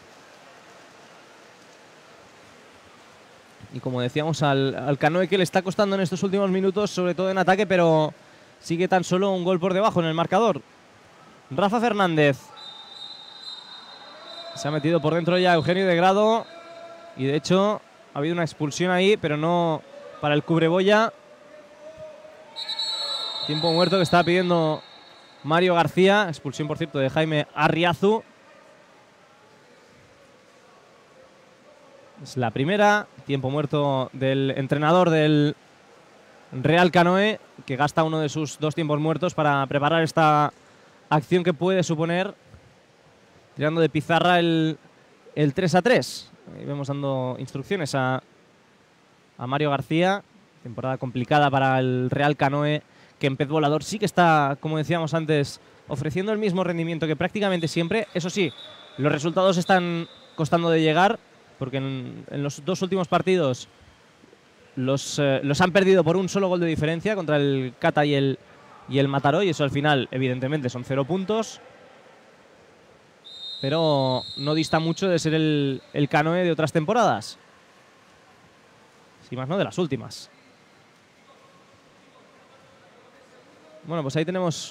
Y como decíamos, al Canoe que le está costando en estos últimos minutos, sobre todo en ataque, pero sigue tan solo un gol por debajo en el marcador. Rafa Fernández. Se ha metido por dentro ya Eugenio de Grado. Y de hecho ha habido una expulsión ahí, pero no para el cubrebolla. Tiempo muerto que estaba pidiendo Mario García. Expulsión, por cierto, de Jaime Arriazu. Es la primera. Tiempo muerto del entrenador del Real Canoe, que gasta uno de sus 2 tiempos muertos para preparar esta acción que puede suponer, tirando de pizarra, el 3-3. Ahí vemos dando instrucciones a Mario García. Temporada complicada para el Real Canoe, que en pez volador sí que está, como decíamos antes, ofreciendo el mismo rendimiento que prácticamente siempre. Eso sí, los resultados están costando de llegar, porque en los 2 últimos partidos los han perdido por un solo gol de diferencia contra el Cata y el Mataró, y eso al final evidentemente son 0 puntos, pero no dista mucho de ser el Canoe de otras temporadas, si más no de las últimas. Bueno, pues ahí tenemos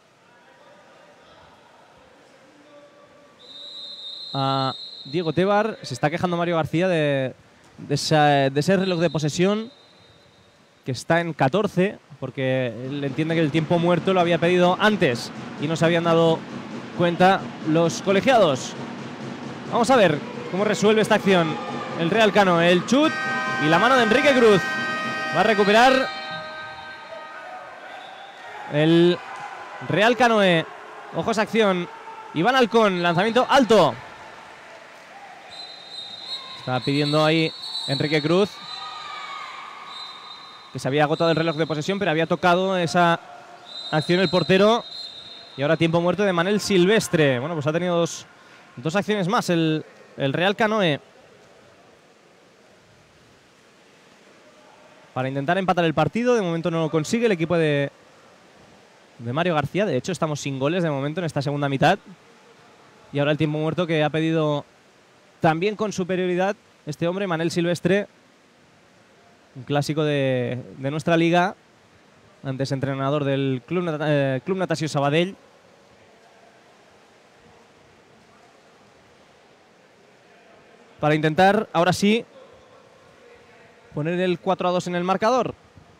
a Diego Tebar. Se está quejando Mario García de ese reloj de posesión, que está en 14, porque él entiende que el tiempo muerto lo había pedido antes y no se habían dado cuenta los colegiados. Vamos a ver cómo resuelve esta acción el Real Canoe. El chut y la mano de Enrique Cruz. Va a recuperar el Real Canoe. Ojo a esa acción. Iván Halcón, lanzamiento alto. Estaba pidiendo ahí Enrique Cruz, que se había agotado el reloj de posesión, pero había tocado esa acción el portero. Y ahora tiempo muerto de Manel Silvestre. Bueno, pues ha tenido dos acciones más el Real Canoe para intentar empatar el partido. De momento no lo consigue el equipo de Mario García. De hecho, estamos sin goles de momento en esta segunda mitad. Y ahora el tiempo muerto que ha pedido también con superioridad este hombre, Manel Silvestre, un clásico de nuestra liga, antes entrenador del Club Natació Sabadell. Para intentar, ahora sí, poner el 4-2 en el marcador.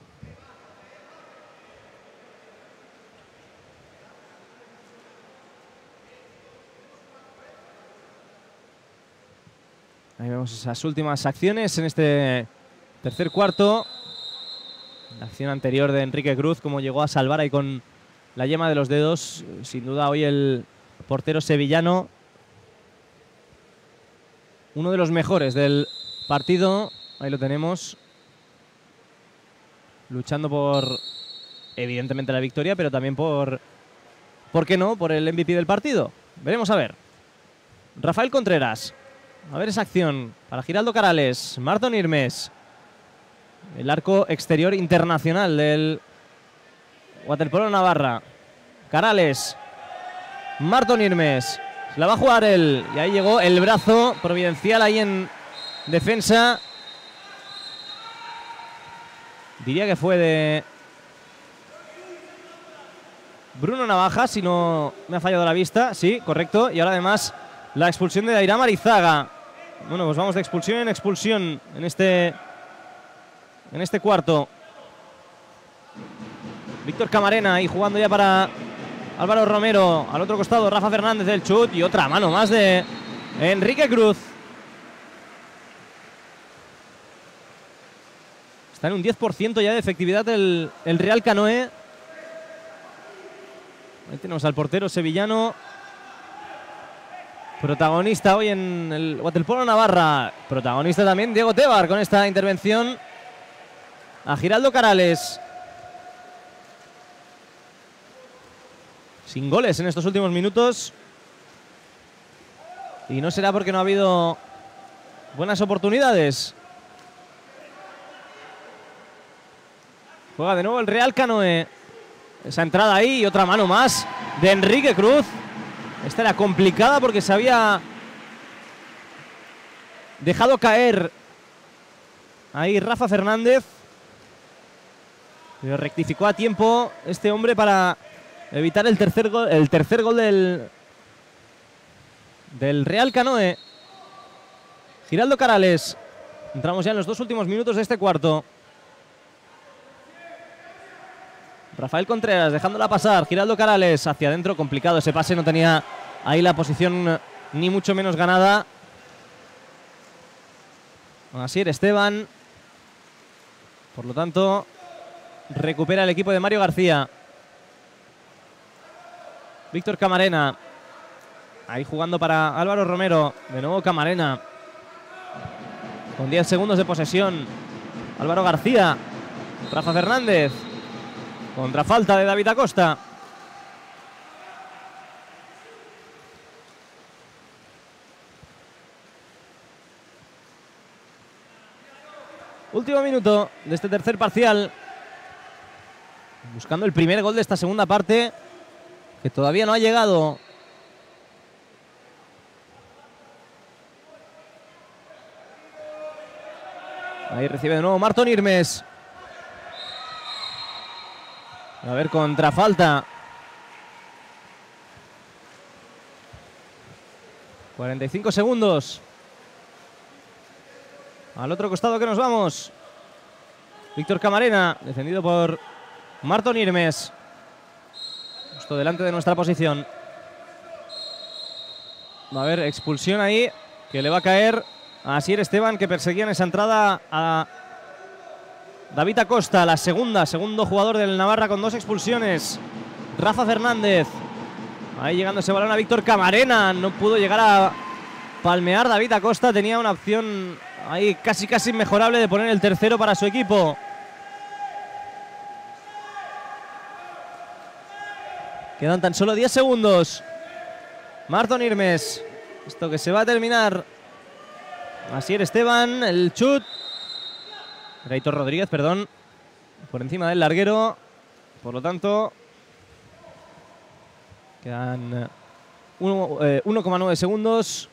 Ahí vemos esas últimas acciones en este tercer cuarto. La acción anterior de Enrique Cruz, como llegó a salvar ahí con la yema de los dedos. Sin duda hoy el portero sevillano, uno de los mejores del partido. Ahí lo tenemos, luchando por, evidentemente, la victoria, pero también ¿por qué no?, por el MVP del partido. Veremos a ver. Rafael Contreras. A ver esa acción para Giraldo Carales. Marton Irmes. El arco exterior internacional del waterpolo Navarra. Carales. Marton Irmes. Se la va a jugar él. Y ahí llegó el brazo providencial ahí en defensa. Diría que fue de Bruno Navaja, si no me ha fallado la vista. Sí, correcto. Y ahora además la expulsión de Dairam Arizaga. Bueno, pues vamos de expulsión en expulsión en este cuarto. Víctor Camarena ahí jugando ya para Álvaro Romero. Al otro costado Rafa Fernández del chut y otra mano más de Enrique Cruz. Está en un 10% ya de efectividad el Real Canoe. Ahí tenemos al portero sevillano. Protagonista hoy en el waterpolo Navarra. Protagonista también Diego Tebar con esta intervención a Giraldo Carales. Sin goles en estos últimos minutos. Y no será porque no ha habido buenas oportunidades. Juega de nuevo el Real Canoe. Esa entrada ahí y otra mano más de Enrique Cruz. Esta era complicada porque se había dejado caer ahí Rafa Fernández. Pero rectificó a tiempo este hombre para evitar el tercer gol del Real Canoe. Giraldo Carales. Entramos ya en los 2 últimos minutos de este cuarto. Rafael Contreras dejándola pasar. Giraldo Carales hacia adentro. Complicado ese pase. No tenía ahí la posición ni mucho menos ganada. Asier Esteban. Por lo tanto, recupera el equipo de Mario García. Víctor Camarena. Ahí jugando para Álvaro Romero. De nuevo Camarena. Con 10 segundos de posesión. Álvaro García. Rafa Fernández. Contrafalta de David Acosta. Último minuto de este tercer parcial. Buscando el primer gol de esta segunda parte, que todavía no ha llegado. Ahí recibe de nuevo Marton Irmes. A ver, contrafalta. 45 segundos. Al otro costado que nos vamos. Víctor Camarena, defendido por Marton Irmes. Justo delante de nuestra posición. Va a haber expulsión ahí, que le va a caer a Asier Esteban, que perseguía en esa entrada a David Acosta, segundo jugador del Navarra con 2 expulsiones. Rafa Fernández. Ahí llegando ese balón a Víctor Camarena. No pudo llegar a palmear David Acosta. Tenía una opción ahí casi inmejorable de poner el tercero para su equipo. Quedan tan solo 10 segundos. Marton Irmes. Esto que se va a terminar. Asier Esteban, el chut. Reitor Rodríguez, perdón, por encima del larguero. Por lo tanto, quedan 1,9 segundos.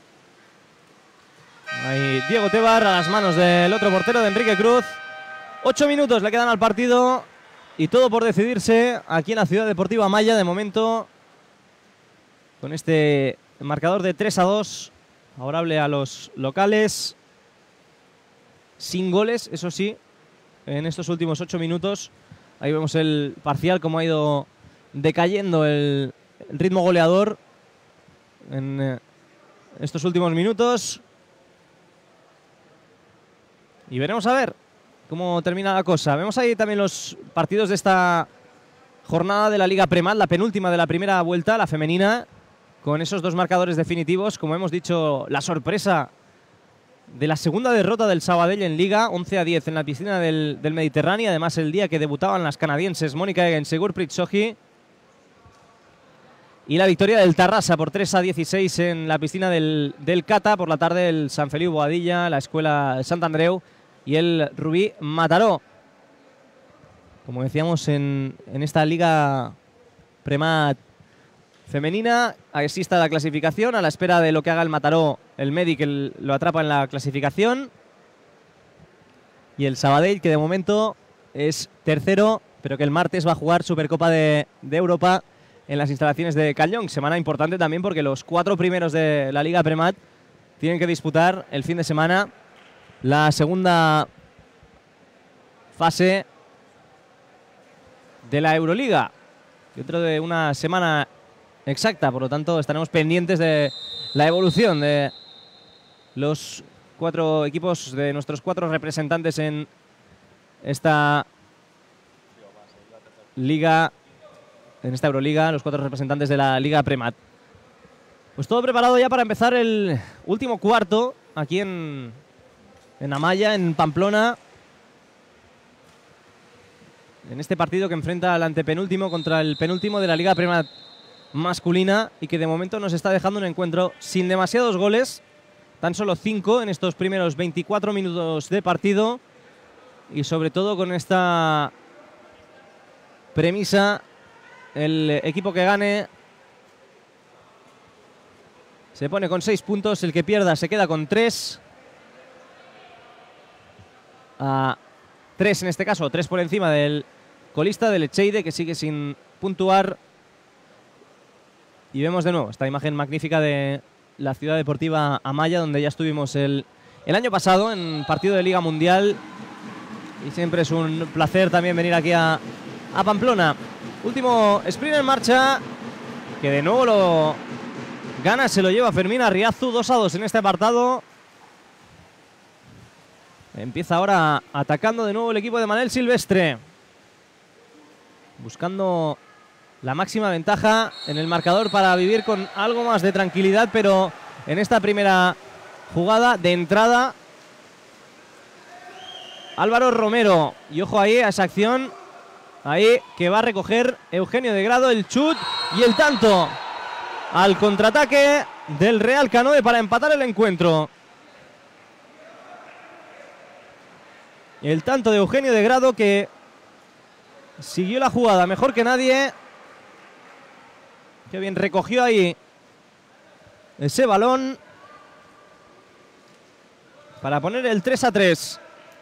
Ahí Diego Tebar a las manos del otro portero, de Enrique Cruz. 8 minutos le quedan al partido y todo por decidirse aquí en la Ciudad Deportiva Maya. De momento, con este marcador de 3-2, favorable a los locales. Sin goles, eso sí, en estos últimos 8 minutos. Ahí vemos el parcial, cómo ha ido decayendo el ritmo goleador en estos últimos minutos. Y veremos a ver cómo termina la cosa. Vemos ahí también los partidos de esta jornada de la Liga Premat, la penúltima de la primera vuelta, la femenina, con esos 2 marcadores definitivos. Como hemos dicho, la sorpresa de la segunda derrota del Sabadell en Liga, 11-10 en la piscina del Mediterráneo. Además, el día que debutaban las canadienses Mónica Egens y Gurpreet Sohi. Y la victoria del Tarrasa por 3-16 en la piscina del Cata. Por la tarde el Sant Feliu Boadilla, la Escuela Sant Andreu y el Rubí Mataró. Como decíamos, en esta Liga Premat femenina, así está la clasificación, a la espera de lo que haga el Mataró, el Medi, que lo atrapa en la clasificación. Y el Sabadell, que de momento es tercero, pero que el martes va a jugar Supercopa de Europa en las instalaciones de Cañón. Semana importante también porque los 4 primeros de la Liga Premat tienen que disputar el fin de semana la segunda fase de la Euroliga, dentro de una semana exacta. Por lo tanto, estaremos pendientes de la evolución de los 4 equipos, de nuestros 4 representantes en esta liga, en esta Euroliga, los 4 representantes de la Liga Premat. Pues todo preparado ya para empezar el último cuarto aquí en Amaya, en Pamplona. En este partido que enfrenta al antepenúltimo contra el penúltimo de la Liga Premat masculina y que de momento nos está dejando un encuentro sin demasiados goles, tan solo 5 en estos primeros 24 minutos de partido y sobre todo con esta premisa: el equipo que gane se pone con 6 puntos, el que pierda se queda con 3. A 3 en este caso, 3 por encima del colista del Echeide, que sigue sin puntuar. Y vemos de nuevo esta imagen magnífica de la Ciudad Deportiva Amaya, donde ya estuvimos el año pasado en partido de Liga Mundial. Y siempre es un placer también venir aquí a Pamplona. Último sprint en marcha, que de nuevo lo gana, se lo lleva Fermín Arriazu, 2-2 en este apartado. Empieza ahora atacando de nuevo el equipo de Manel Silvestre, buscando la máxima ventaja en el marcador para vivir con algo más de tranquilidad, pero en esta primera jugada de entrada, Álvaro Romero, y ojo ahí a esa acción, ahí que va a recoger Eugenio de Grado, el chut y el tanto al contraataque del Real Canoe para empatar el encuentro. El tanto de Eugenio de Grado, que siguió la jugada mejor que nadie. Qué bien recogió ahí ese balón para poner el 3-3.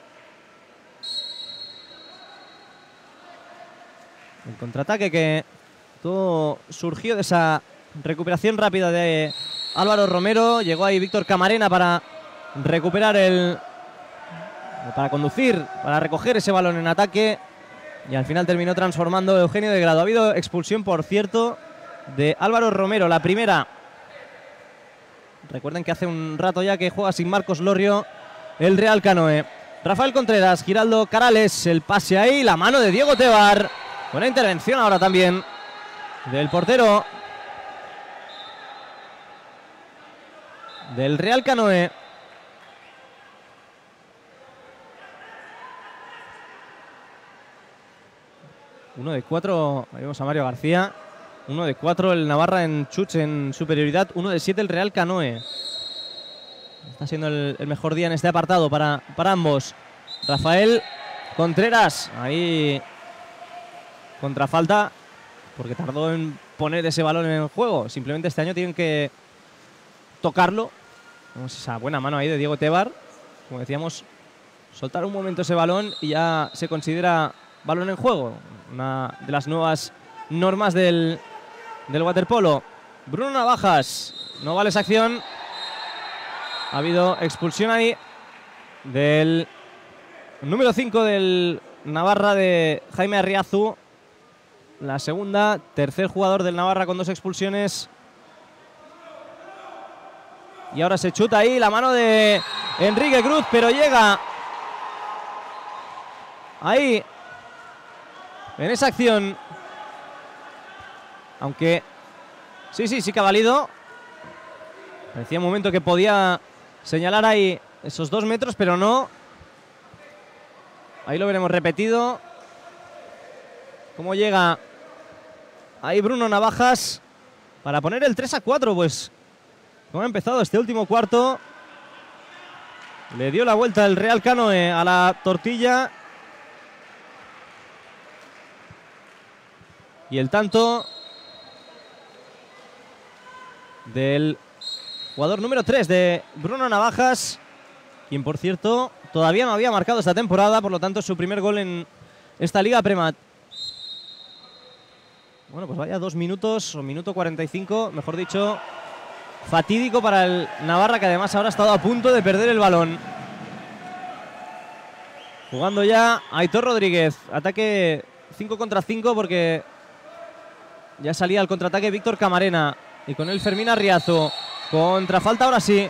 El contraataque que todo surgió de esa recuperación rápida de Álvaro Romero. Llegó ahí Víctor Camarena para recuperar para conducir, para recoger ese balón en ataque. Y al final terminó transformando Eugenio de Grado. Ha habido expulsión, por cierto, de Álvaro Romero, la primera. Recuerden que hace un rato ya que juega sin Marcos Lorrio el Real Canoe. Rafael Contreras, Giraldo Carales, el pase ahí, la mano de Diego Tebar. Buena intervención ahora también del portero del Real Canoe. Uno de 4, ahí vemos a Mario García. 1 de 4 el Navarra en chuts en superioridad. 1 de 7 el Real Canoe. Está siendo el mejor día en este apartado para ambos. Rafael Contreras, ahí contrafalta, porque tardó en poner ese balón en el juego. Simplemente este año tienen que tocarlo. Vemos esa buena mano ahí de Diego Tebar. Como decíamos, soltar un momento ese balón y ya se considera balón en juego. Una de las nuevas normas del waterpolo. Bruno Navajas, no vale esa acción. Ha habido expulsión ahí del número 5 del Navarra, de Jaime Arriazu. La segunda, tercer jugador del Navarra con 2 expulsiones. Y ahora se chuta ahí la mano de Enrique Cruz, pero llega ahí en esa acción. Aunque sí que ha valido. Parecía un momento que podía señalar ahí esos 2 metros, pero no. Ahí lo veremos repetido. Cómo llega ahí Bruno Navajas para poner el 3-4. Pues como ha empezado este último cuarto, le dio la vuelta el Real Canoe a la tortilla. Y el tanto del jugador número 3 de Bruno Navajas, quien por cierto todavía no había marcado esta temporada, por lo tanto es su primer gol en esta Liga Premat. Bueno, pues vaya 2 minutos, o minuto 45, mejor dicho, fatídico para el Navarra, que además ahora ha estado a punto de perder el balón. Jugando ya Aitor Rodríguez, ataque 5 contra 5 porque ya salía al contraataque Víctor Camarena. Y con él Fermín Arriazu. Contrafalta ahora sí.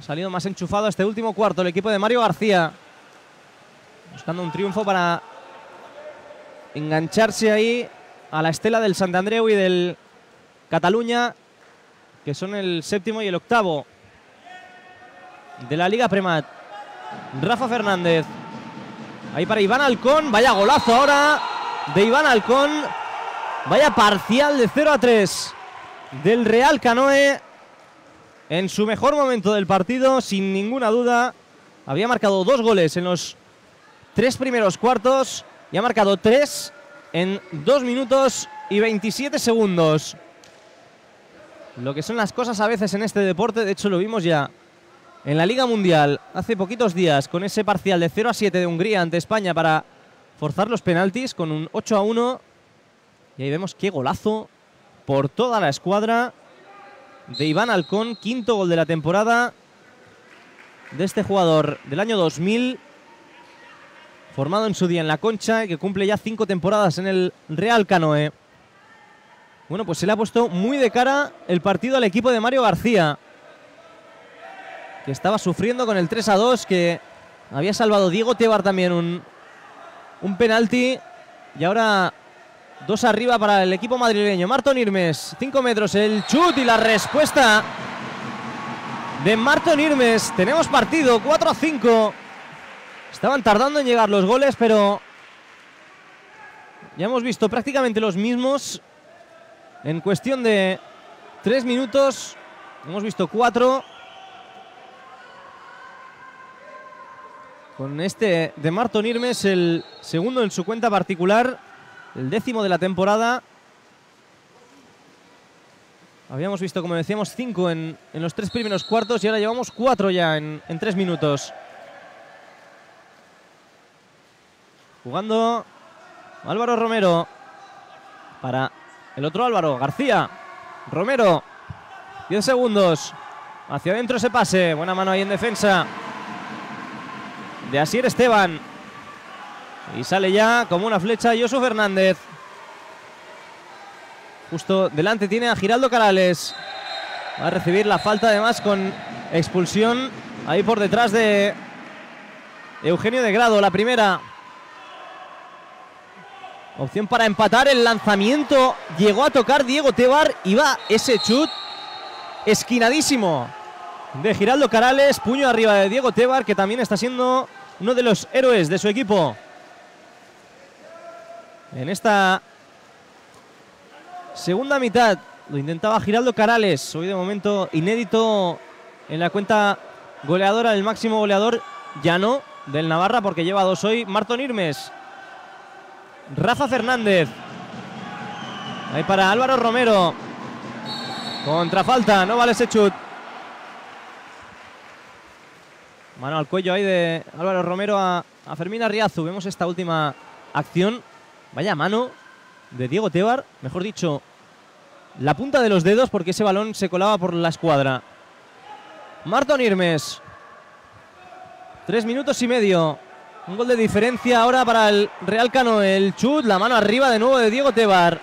salido más enchufado este último cuarto el equipo de Mario García, buscando un triunfo para engancharse ahí a la estela del Sant Andreu y del Cataluña, que son el séptimo y el octavo de la Liga Premat. Rafa Fernández, ahí para Iván Halcón, vaya golazo ahora de Iván Halcón, vaya parcial de 0-3 del Real Canoe, en su mejor momento del partido, sin ninguna duda. Había marcado 2 goles en los 3 primeros cuartos y ha marcado 3 en 2 minutos y 27 segundos. Lo que son las cosas a veces en este deporte, de hecho lo vimos ya en la Liga Mundial hace poquitos días con ese parcial de 0-7 de Hungría ante España para forzar los penaltis con un 8-1. Y ahí vemos qué golazo por toda la escuadra de Iván Halcón, 5.º gol de la temporada de este jugador del año 2000, formado en su día en La Concha y que cumple ya 5 temporadas en el Real Canoe. Bueno, pues se le ha puesto muy de cara el partido al equipo de Mario García, que estaba sufriendo con el 3-2, que había salvado Diego Tebar también un penalti, y ahora 2 arriba para el equipo madrileño. Marton Irmes, 5 metros, el chut y la respuesta de Marton Irmes. Tenemos partido, 4-5. Estaban tardando en llegar los goles, pero ya hemos visto prácticamente los mismos. En cuestión de 3 minutos hemos visto 4. Con este de Marton Irmes, el segundo en su cuenta particular, el 10º de la temporada. Habíamos visto, como decíamos, 5 en los 3 primeros cuartos y ahora llevamos 4 ya en 3 minutos. Jugando Álvaro Romero para el otro Álvaro García. Romero, 10 segundos. Hacia adentro ese pase. Buena mano ahí en defensa de Asier Esteban. Y sale ya como una flecha Josu Fernández. Justo delante tiene a Giraldo Carales. Va a recibir la falta además con expulsión ahí por detrás de Eugenio de Grado. La primera opción para empatar, el lanzamiento llegó a tocar Diego Tebar y va ese chut esquinadísimo de Giraldo Carales. Puño arriba de Diego Tebar, que también está siendo uno de los héroes de su equipo en esta segunda mitad. Lo intentaba Giraldo Carales, hoy de momento inédito en la cuenta goleadora, el máximo goleador ya no del Navarra, porque lleva 2 hoy. Marton Irmes, Rafa Fernández, ahí para Álvaro Romero, contrafalta, no vale ese chut. Mano al cuello ahí de Álvaro Romero a Fermín Arriazu. Vemos esta última acción. Vaya mano de Diego Tebar, mejor dicho, la punta de los dedos, porque ese balón se colaba por la escuadra. Marton Irmes, 3 minutos y medio. Un gol de diferencia ahora para el Real Canoe. El chut, la mano arriba de nuevo de Diego Tebar.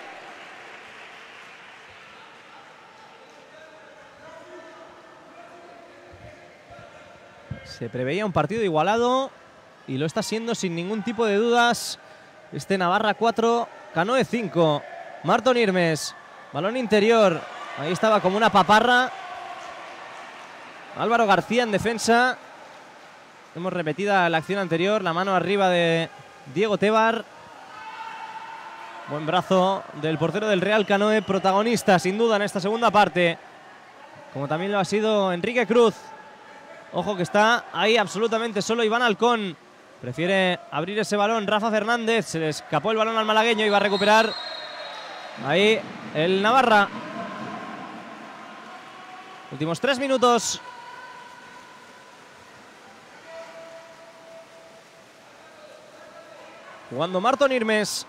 Se preveía un partido igualado y lo está siendo sin ningún tipo de dudas. Este Navarra 4, Canoe 5. Marton Irmes, balón interior. Ahí estaba como una paparra Álvaro García en defensa. Hemos repetida la acción anterior, la mano arriba de Diego Tebar. Buen brazo del portero del Real Canoe, protagonista sin duda en esta segunda parte, como también lo ha sido Enrique Cruz. Ojo que está ahí absolutamente solo Iván Halcón. Prefiere abrir ese balón Rafa Fernández. Se le escapó el balón al malagueño y va a recuperar ahí el Navarra. Últimos 3 minutos. Jugando Marton Irmes.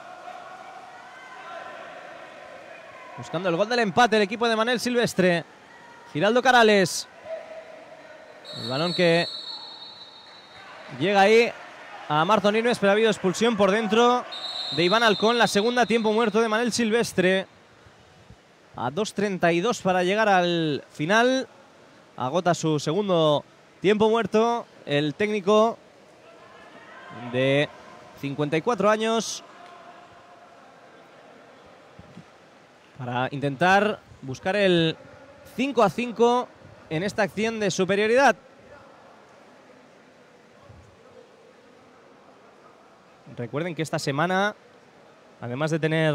Buscando el gol del empate el equipo de Manel Silvestre. Giraldo Carales. El balón que llega ahí a Marton Irmes, pero ha habido expulsión por dentro de Iván Halcón. La segunda, tiempo muerto de Manel Silvestre. A 2:32 para llegar al final. agota su segundo tiempo muerto. El técnico de 54 años para intentar buscar el 5-5 en esta acción de superioridad. Recuerden que esta semana, además de tener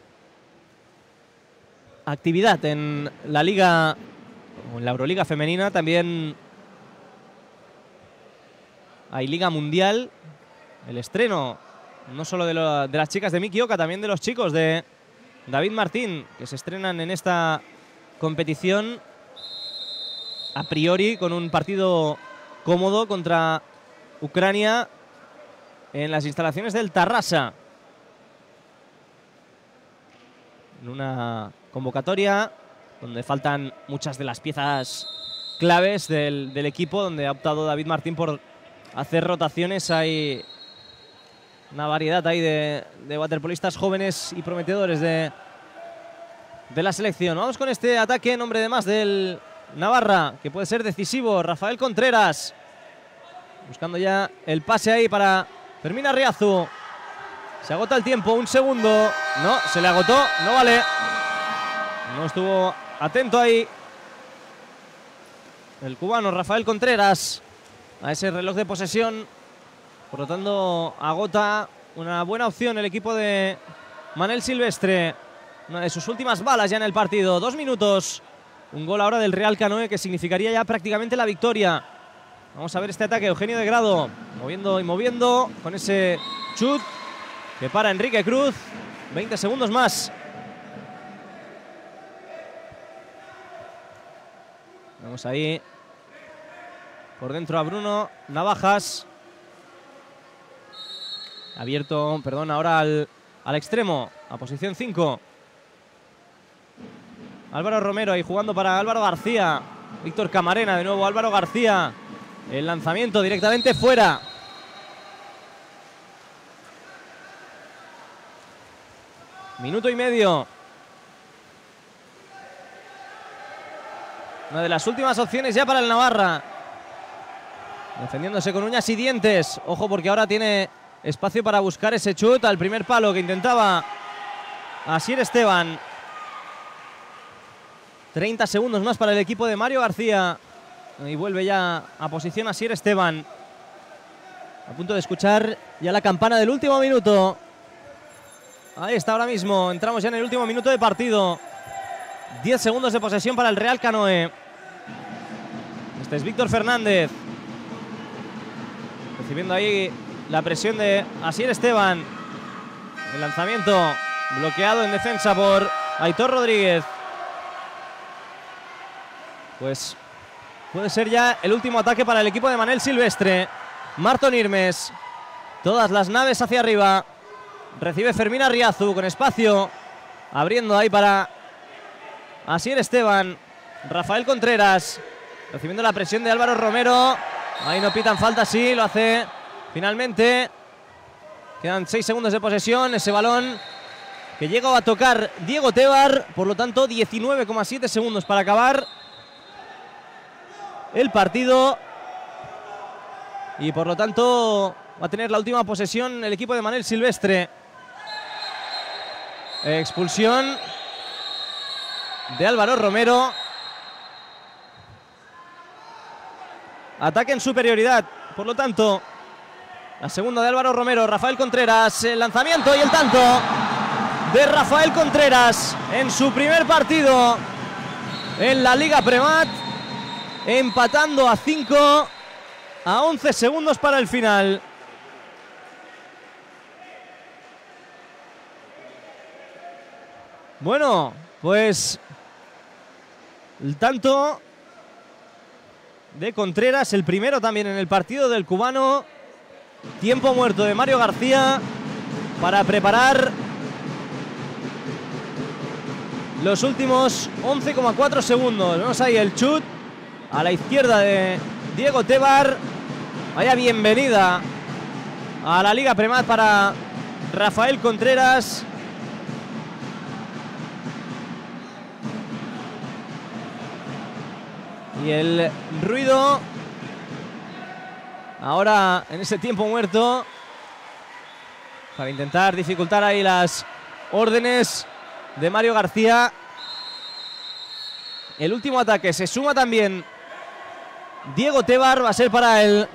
actividad en la Liga o en la Euroliga femenina, también hay Liga Mundial. El estreno no solo de las chicas de Miki Oka, también de los chicos de David Martín, que se estrenan en esta competición a priori con un partido cómodo contra Ucrania en las instalaciones del Tarrasa. En una convocatoria donde faltan muchas de las piezas claves del equipo, donde ha optado David Martín por hacer rotaciones. Hay una variedad ahí de waterpolistas jóvenes y prometedores de la selección. Vamos con este ataque en nombre de más del Navarra, que puede ser decisivo. Rafael Contreras buscando ya el pase ahí para Fermín Arriazu. Se agota el tiempo, un segundo. No, se le agotó, no vale. No estuvo atento ahí el cubano Rafael Contreras a ese reloj de posesión. Por lo tanto, agota una buena opción el equipo de Manel Silvestre. Una de sus últimas balas ya en el partido. 2 minutos. Un gol ahora del Real Canoe que significaría ya prácticamente la victoria. Vamos a ver este ataque. Eugenio de Grado moviendo y moviendo con ese chut que para Enrique Cruz. 20 segundos más. Vamos ahí. Por dentro a Bruno Navajas. Abierto, perdón, ahora al extremo, a posición 5. Álvaro Romero ahí jugando para Álvaro García. Víctor Camarena de nuevo, Álvaro García. El lanzamiento directamente fuera. Minuto y medio. Una de las últimas opciones ya para el Navarra. Defendiéndose con uñas y dientes. Ojo porque ahora tiene espacio para buscar ese chut al primer palo que intentaba Asier Esteban. 30 segundos más para el equipo de Mario García. Y vuelve ya a posición Asier Esteban. A punto de escuchar ya la campana del último minuto. Ahí está ahora mismo. Entramos ya en el último minuto de partido. 10 segundos de posesión para el Real Canoe. Este es Víctor Fernández. Recibiendo ahí la presión de Asier Esteban. El lanzamiento bloqueado en defensa por Aitor Rodríguez. Pues puede ser ya el último ataque para el equipo de Manel Silvestre. Marton Irmes. Todas las naves hacia arriba. Recibe Fermín Arriazu con espacio. Abriendo ahí para Asier Esteban. Rafael Contreras. Recibiendo la presión de Álvaro Romero. Ahí no pitan falta, sí, lo hace finalmente. Quedan 6 segundos de posesión. Ese balón que llega a tocar Diego Tebar. Por lo tanto, 19,7 segundos para acabar el partido. Y por lo tanto va a tener la última posesión el equipo de Manel Silvestre. Expulsión de Álvaro Romero. Ataque en superioridad. Por lo tanto, la segunda de Álvaro Romero. Rafael Contreras. El lanzamiento y el tanto de Rafael Contreras en su primer partido en la Liga Premat. Empatando a 5 a 11 segundos para el final. Bueno, pues el tanto de Contreras, el primero también en el partido del cubano. Tiempo muerto de Mario García para preparar los últimos 11,4 segundos. Vemos ahí el chut a la izquierda de Diego Tebar. Vaya bienvenida a la Liga Premat para Rafael Contreras. Y el ruido ahora en ese tiempo muerto para intentar dificultar ahí las órdenes de Mario García. El último ataque, se suma también Diego Tebar, va a ser para el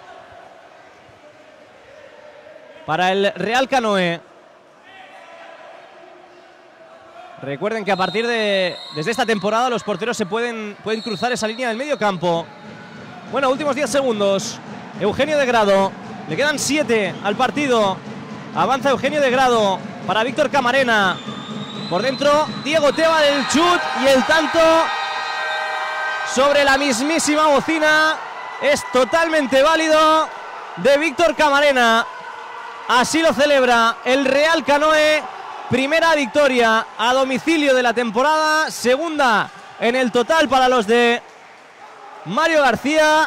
Real Canoe. Recuerden que a partir desde esta temporada los porteros se pueden cruzar esa línea del medio campo. Bueno, últimos 10 segundos. Eugenio de Grado, le quedan 7 al partido. Avanza Eugenio de Grado para Víctor Camarena. Por dentro, Diego Tebar, el chut y el tanto sobre la mismísima bocina. Es totalmente válido de Víctor Camarena. Así lo celebra el Real Canoe. Primera victoria a domicilio de la temporada. Segunda en el total para los de Mario García,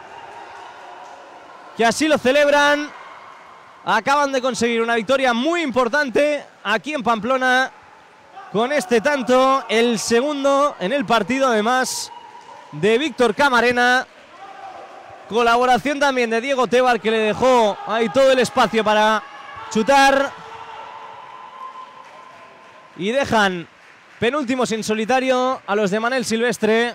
que así lo celebran. Acaban de conseguir una victoria muy importante aquí en Pamplona con este tanto, el segundo en el partido además de Víctor Camarena. Colaboración también de Diego Tebar, que le dejó ahí todo el espacio para chutar. Y dejan penúltimos en solitario a los de Manel Silvestre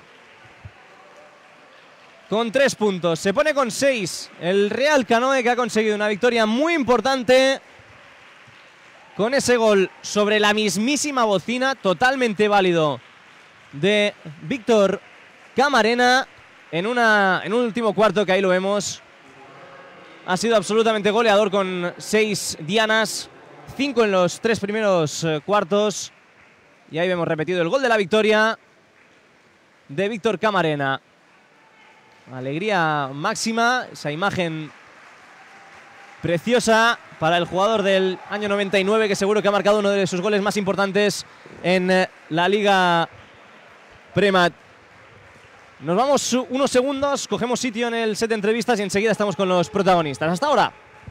con 3 puntos. Se pone con 6 el Real Canoe, que ha conseguido una victoria muy importante con ese gol sobre la mismísima bocina, totalmente válido, de Víctor Camarena en un último cuarto que ahí lo vemos. Ha sido absolutamente goleador con 6 dianas, 5 en los 3 primeros cuartos. Y ahí vemos repetido el gol de la victoria de Víctor Camarena. Alegría máxima, esa imagen preciosa para el jugador del año 99, que seguro que ha marcado uno de sus goles más importantes en la Liga Premat. Nos vamos unos segundos, cogemos sitio en el set de entrevistas y enseguida estamos con los protagonistas. Hasta ahora.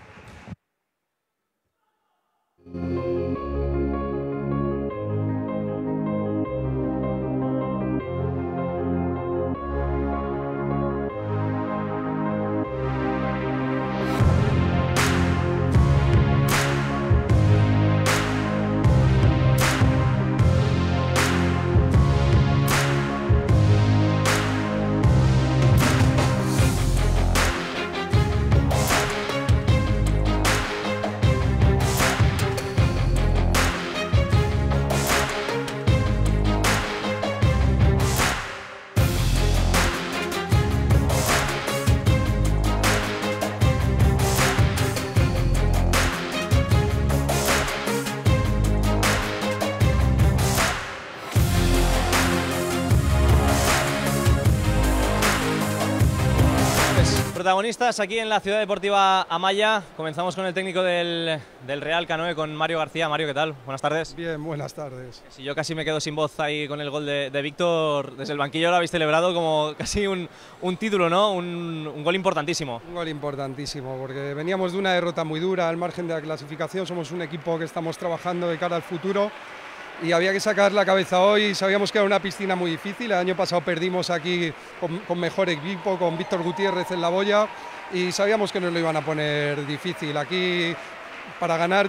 Protagonistas aquí en la Ciudad Deportiva Amaya. Comenzamos con el técnico del Real Canoe, con Mario García. Mario, ¿qué tal? Buenas tardes. Bien, buenas tardes. Si yo casi me quedo sin voz ahí con el gol de Víctor, desde el banquillo lo habéis celebrado como casi un título, ¿no? Un gol importantísimo. Un gol importantísimo, porque veníamos de una derrota muy dura al margen de la clasificación. Somos un equipo que estamos trabajando de cara al futuro y había que sacar la cabeza hoy. Sabíamos que era una piscina muy difícil. El año pasado perdimos aquí con mejor equipo, con Víctor Gutiérrez en la boya, y sabíamos que nos lo iban a poner difícil. Aquí para ganar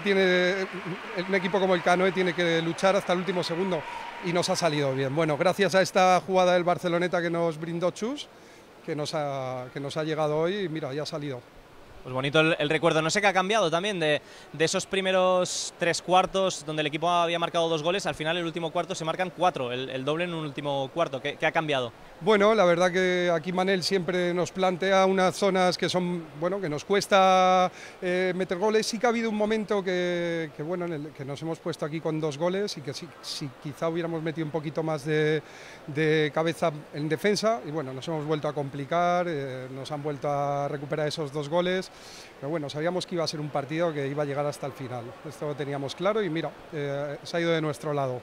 un equipo como el Canoe tiene que luchar hasta el último segundo, y nos ha salido bien. Bueno, gracias a esta jugada del Barceloneta que nos brindó Chus, que nos ha llegado hoy, y mira, ya ha salido. Pues bonito el recuerdo. No sé qué ha cambiado también de esos primeros 3 cuartos donde el equipo había marcado 2 goles. Al final, el último cuarto se marcan 4, el doble en un último cuarto. ¿Qué ha cambiado? Bueno, la verdad que aquí Manel siempre nos plantea unas zonas que son, bueno, que nos cuesta meter goles. Sí que ha habido un momento que nos hemos puesto aquí con 2 goles y que sí, quizá hubiéramos metido un poquito más de cabeza en defensa, y bueno, nos hemos vuelto a complicar, nos han vuelto a recuperar esos 2 goles. Pero bueno, sabíamos que iba a ser un partido que iba a llegar hasta el final. Esto lo teníamos claro y mira, se ha ido de nuestro lado.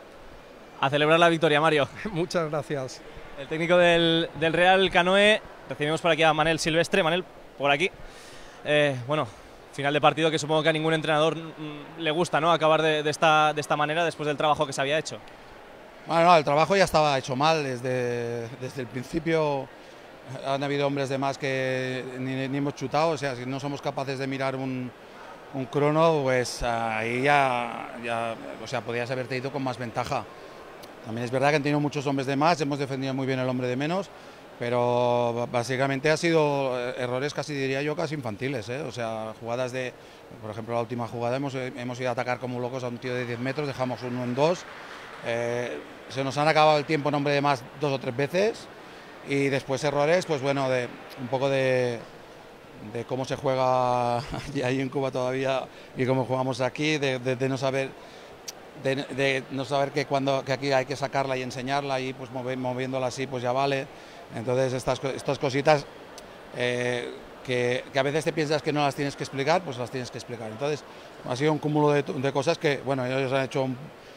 A celebrar la victoria, Mario. Muchas gracias. El técnico del Real Canoe. Recibimos por aquí a Manel Silvestre. Manel, por aquí. Bueno, final de partido que supongo que a ningún entrenador le gusta, ¿no? Acabar de esta manera después del trabajo que se había hecho. Bueno, no, el trabajo ya estaba hecho mal desde el principio. Han habido hombres de más que ni hemos chutado, o sea, si no somos capaces de mirar un crono, pues ahí ya, o sea, podías haberte ido con más ventaja. También es verdad que han tenido muchos hombres de más, hemos defendido muy bien el hombre de menos, pero básicamente ha sido errores casi, diría yo, casi infantiles, ¿eh? O sea, jugadas de, por ejemplo, la última jugada hemos ido a atacar como locos a un tío de 10 metros, dejamos uno en dos, se nos han acabado el tiempo en hombre de más 2 o 3 veces, y después errores, pues bueno, un poco de cómo se juega ahí en Cuba todavía y cómo jugamos aquí, de no saber... De no saber que aquí hay que sacarla y enseñarla y pues moviéndola así pues ya vale. Entonces estas cositas que a veces te piensas que no las tienes que explicar, pues las tienes que explicar. Entonces ha sido un cúmulo de cosas que, bueno, ellos han hecho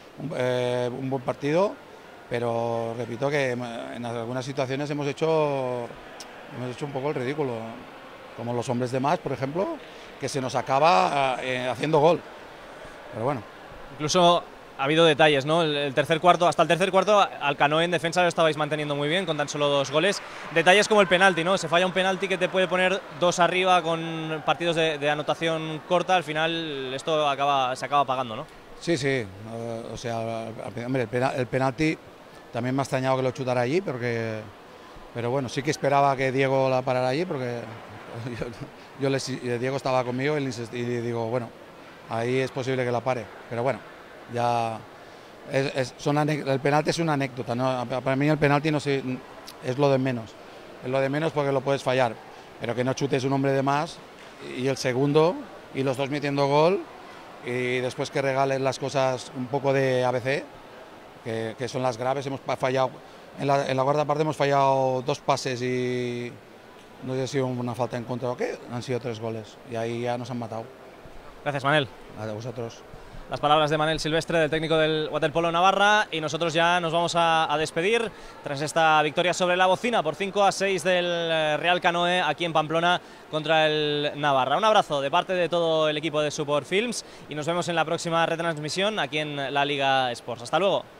un buen partido, pero repito que en algunas situaciones hemos hecho un poco el ridículo, como los hombres de más, por ejemplo, que se nos acaba haciendo gol. Pero bueno. Incluso ha habido detalles, ¿no? El tercer cuarto, hasta el tercer cuarto, Alcanoe en defensa lo estabais manteniendo muy bien, con tan solo 2 goles. Detalles como el penalti, ¿no? Se falla un penalti que te puede poner 2 arriba con partidos de anotación corta, al final esto se acaba pagando, ¿no? Sí, sí, o sea, hombre, el penalti también me ha extrañado que lo chutara allí, pero bueno, sí que esperaba que Diego la parara allí, porque Diego estaba conmigo y digo, bueno, ahí es posible que la pare, pero bueno, ya el penalti es una anécdota, ¿no? Para mí el penalti no sé, es lo de menos, porque lo puedes fallar, pero que no chutes un hombre de más y el segundo y los dos metiendo gol y después que regalen las cosas un poco de ABC, que son las graves. Hemos fallado, en la cuarta parte hemos fallado 2 pases y no sé si ha sido una falta en contra o qué, han sido 3 goles y ahí ya nos han matado. Gracias, Manel. A vosotros. Las palabras de Manel Silvestre, del técnico del Waterpolo Navarra, y nosotros ya nos vamos a despedir tras esta victoria sobre la bocina por 5-6 del Real Canoe aquí en Pamplona contra el Navarra. Un abrazo de parte de todo el equipo de Support Films y nos vemos en la próxima retransmisión aquí en la Liga Sports. Hasta luego.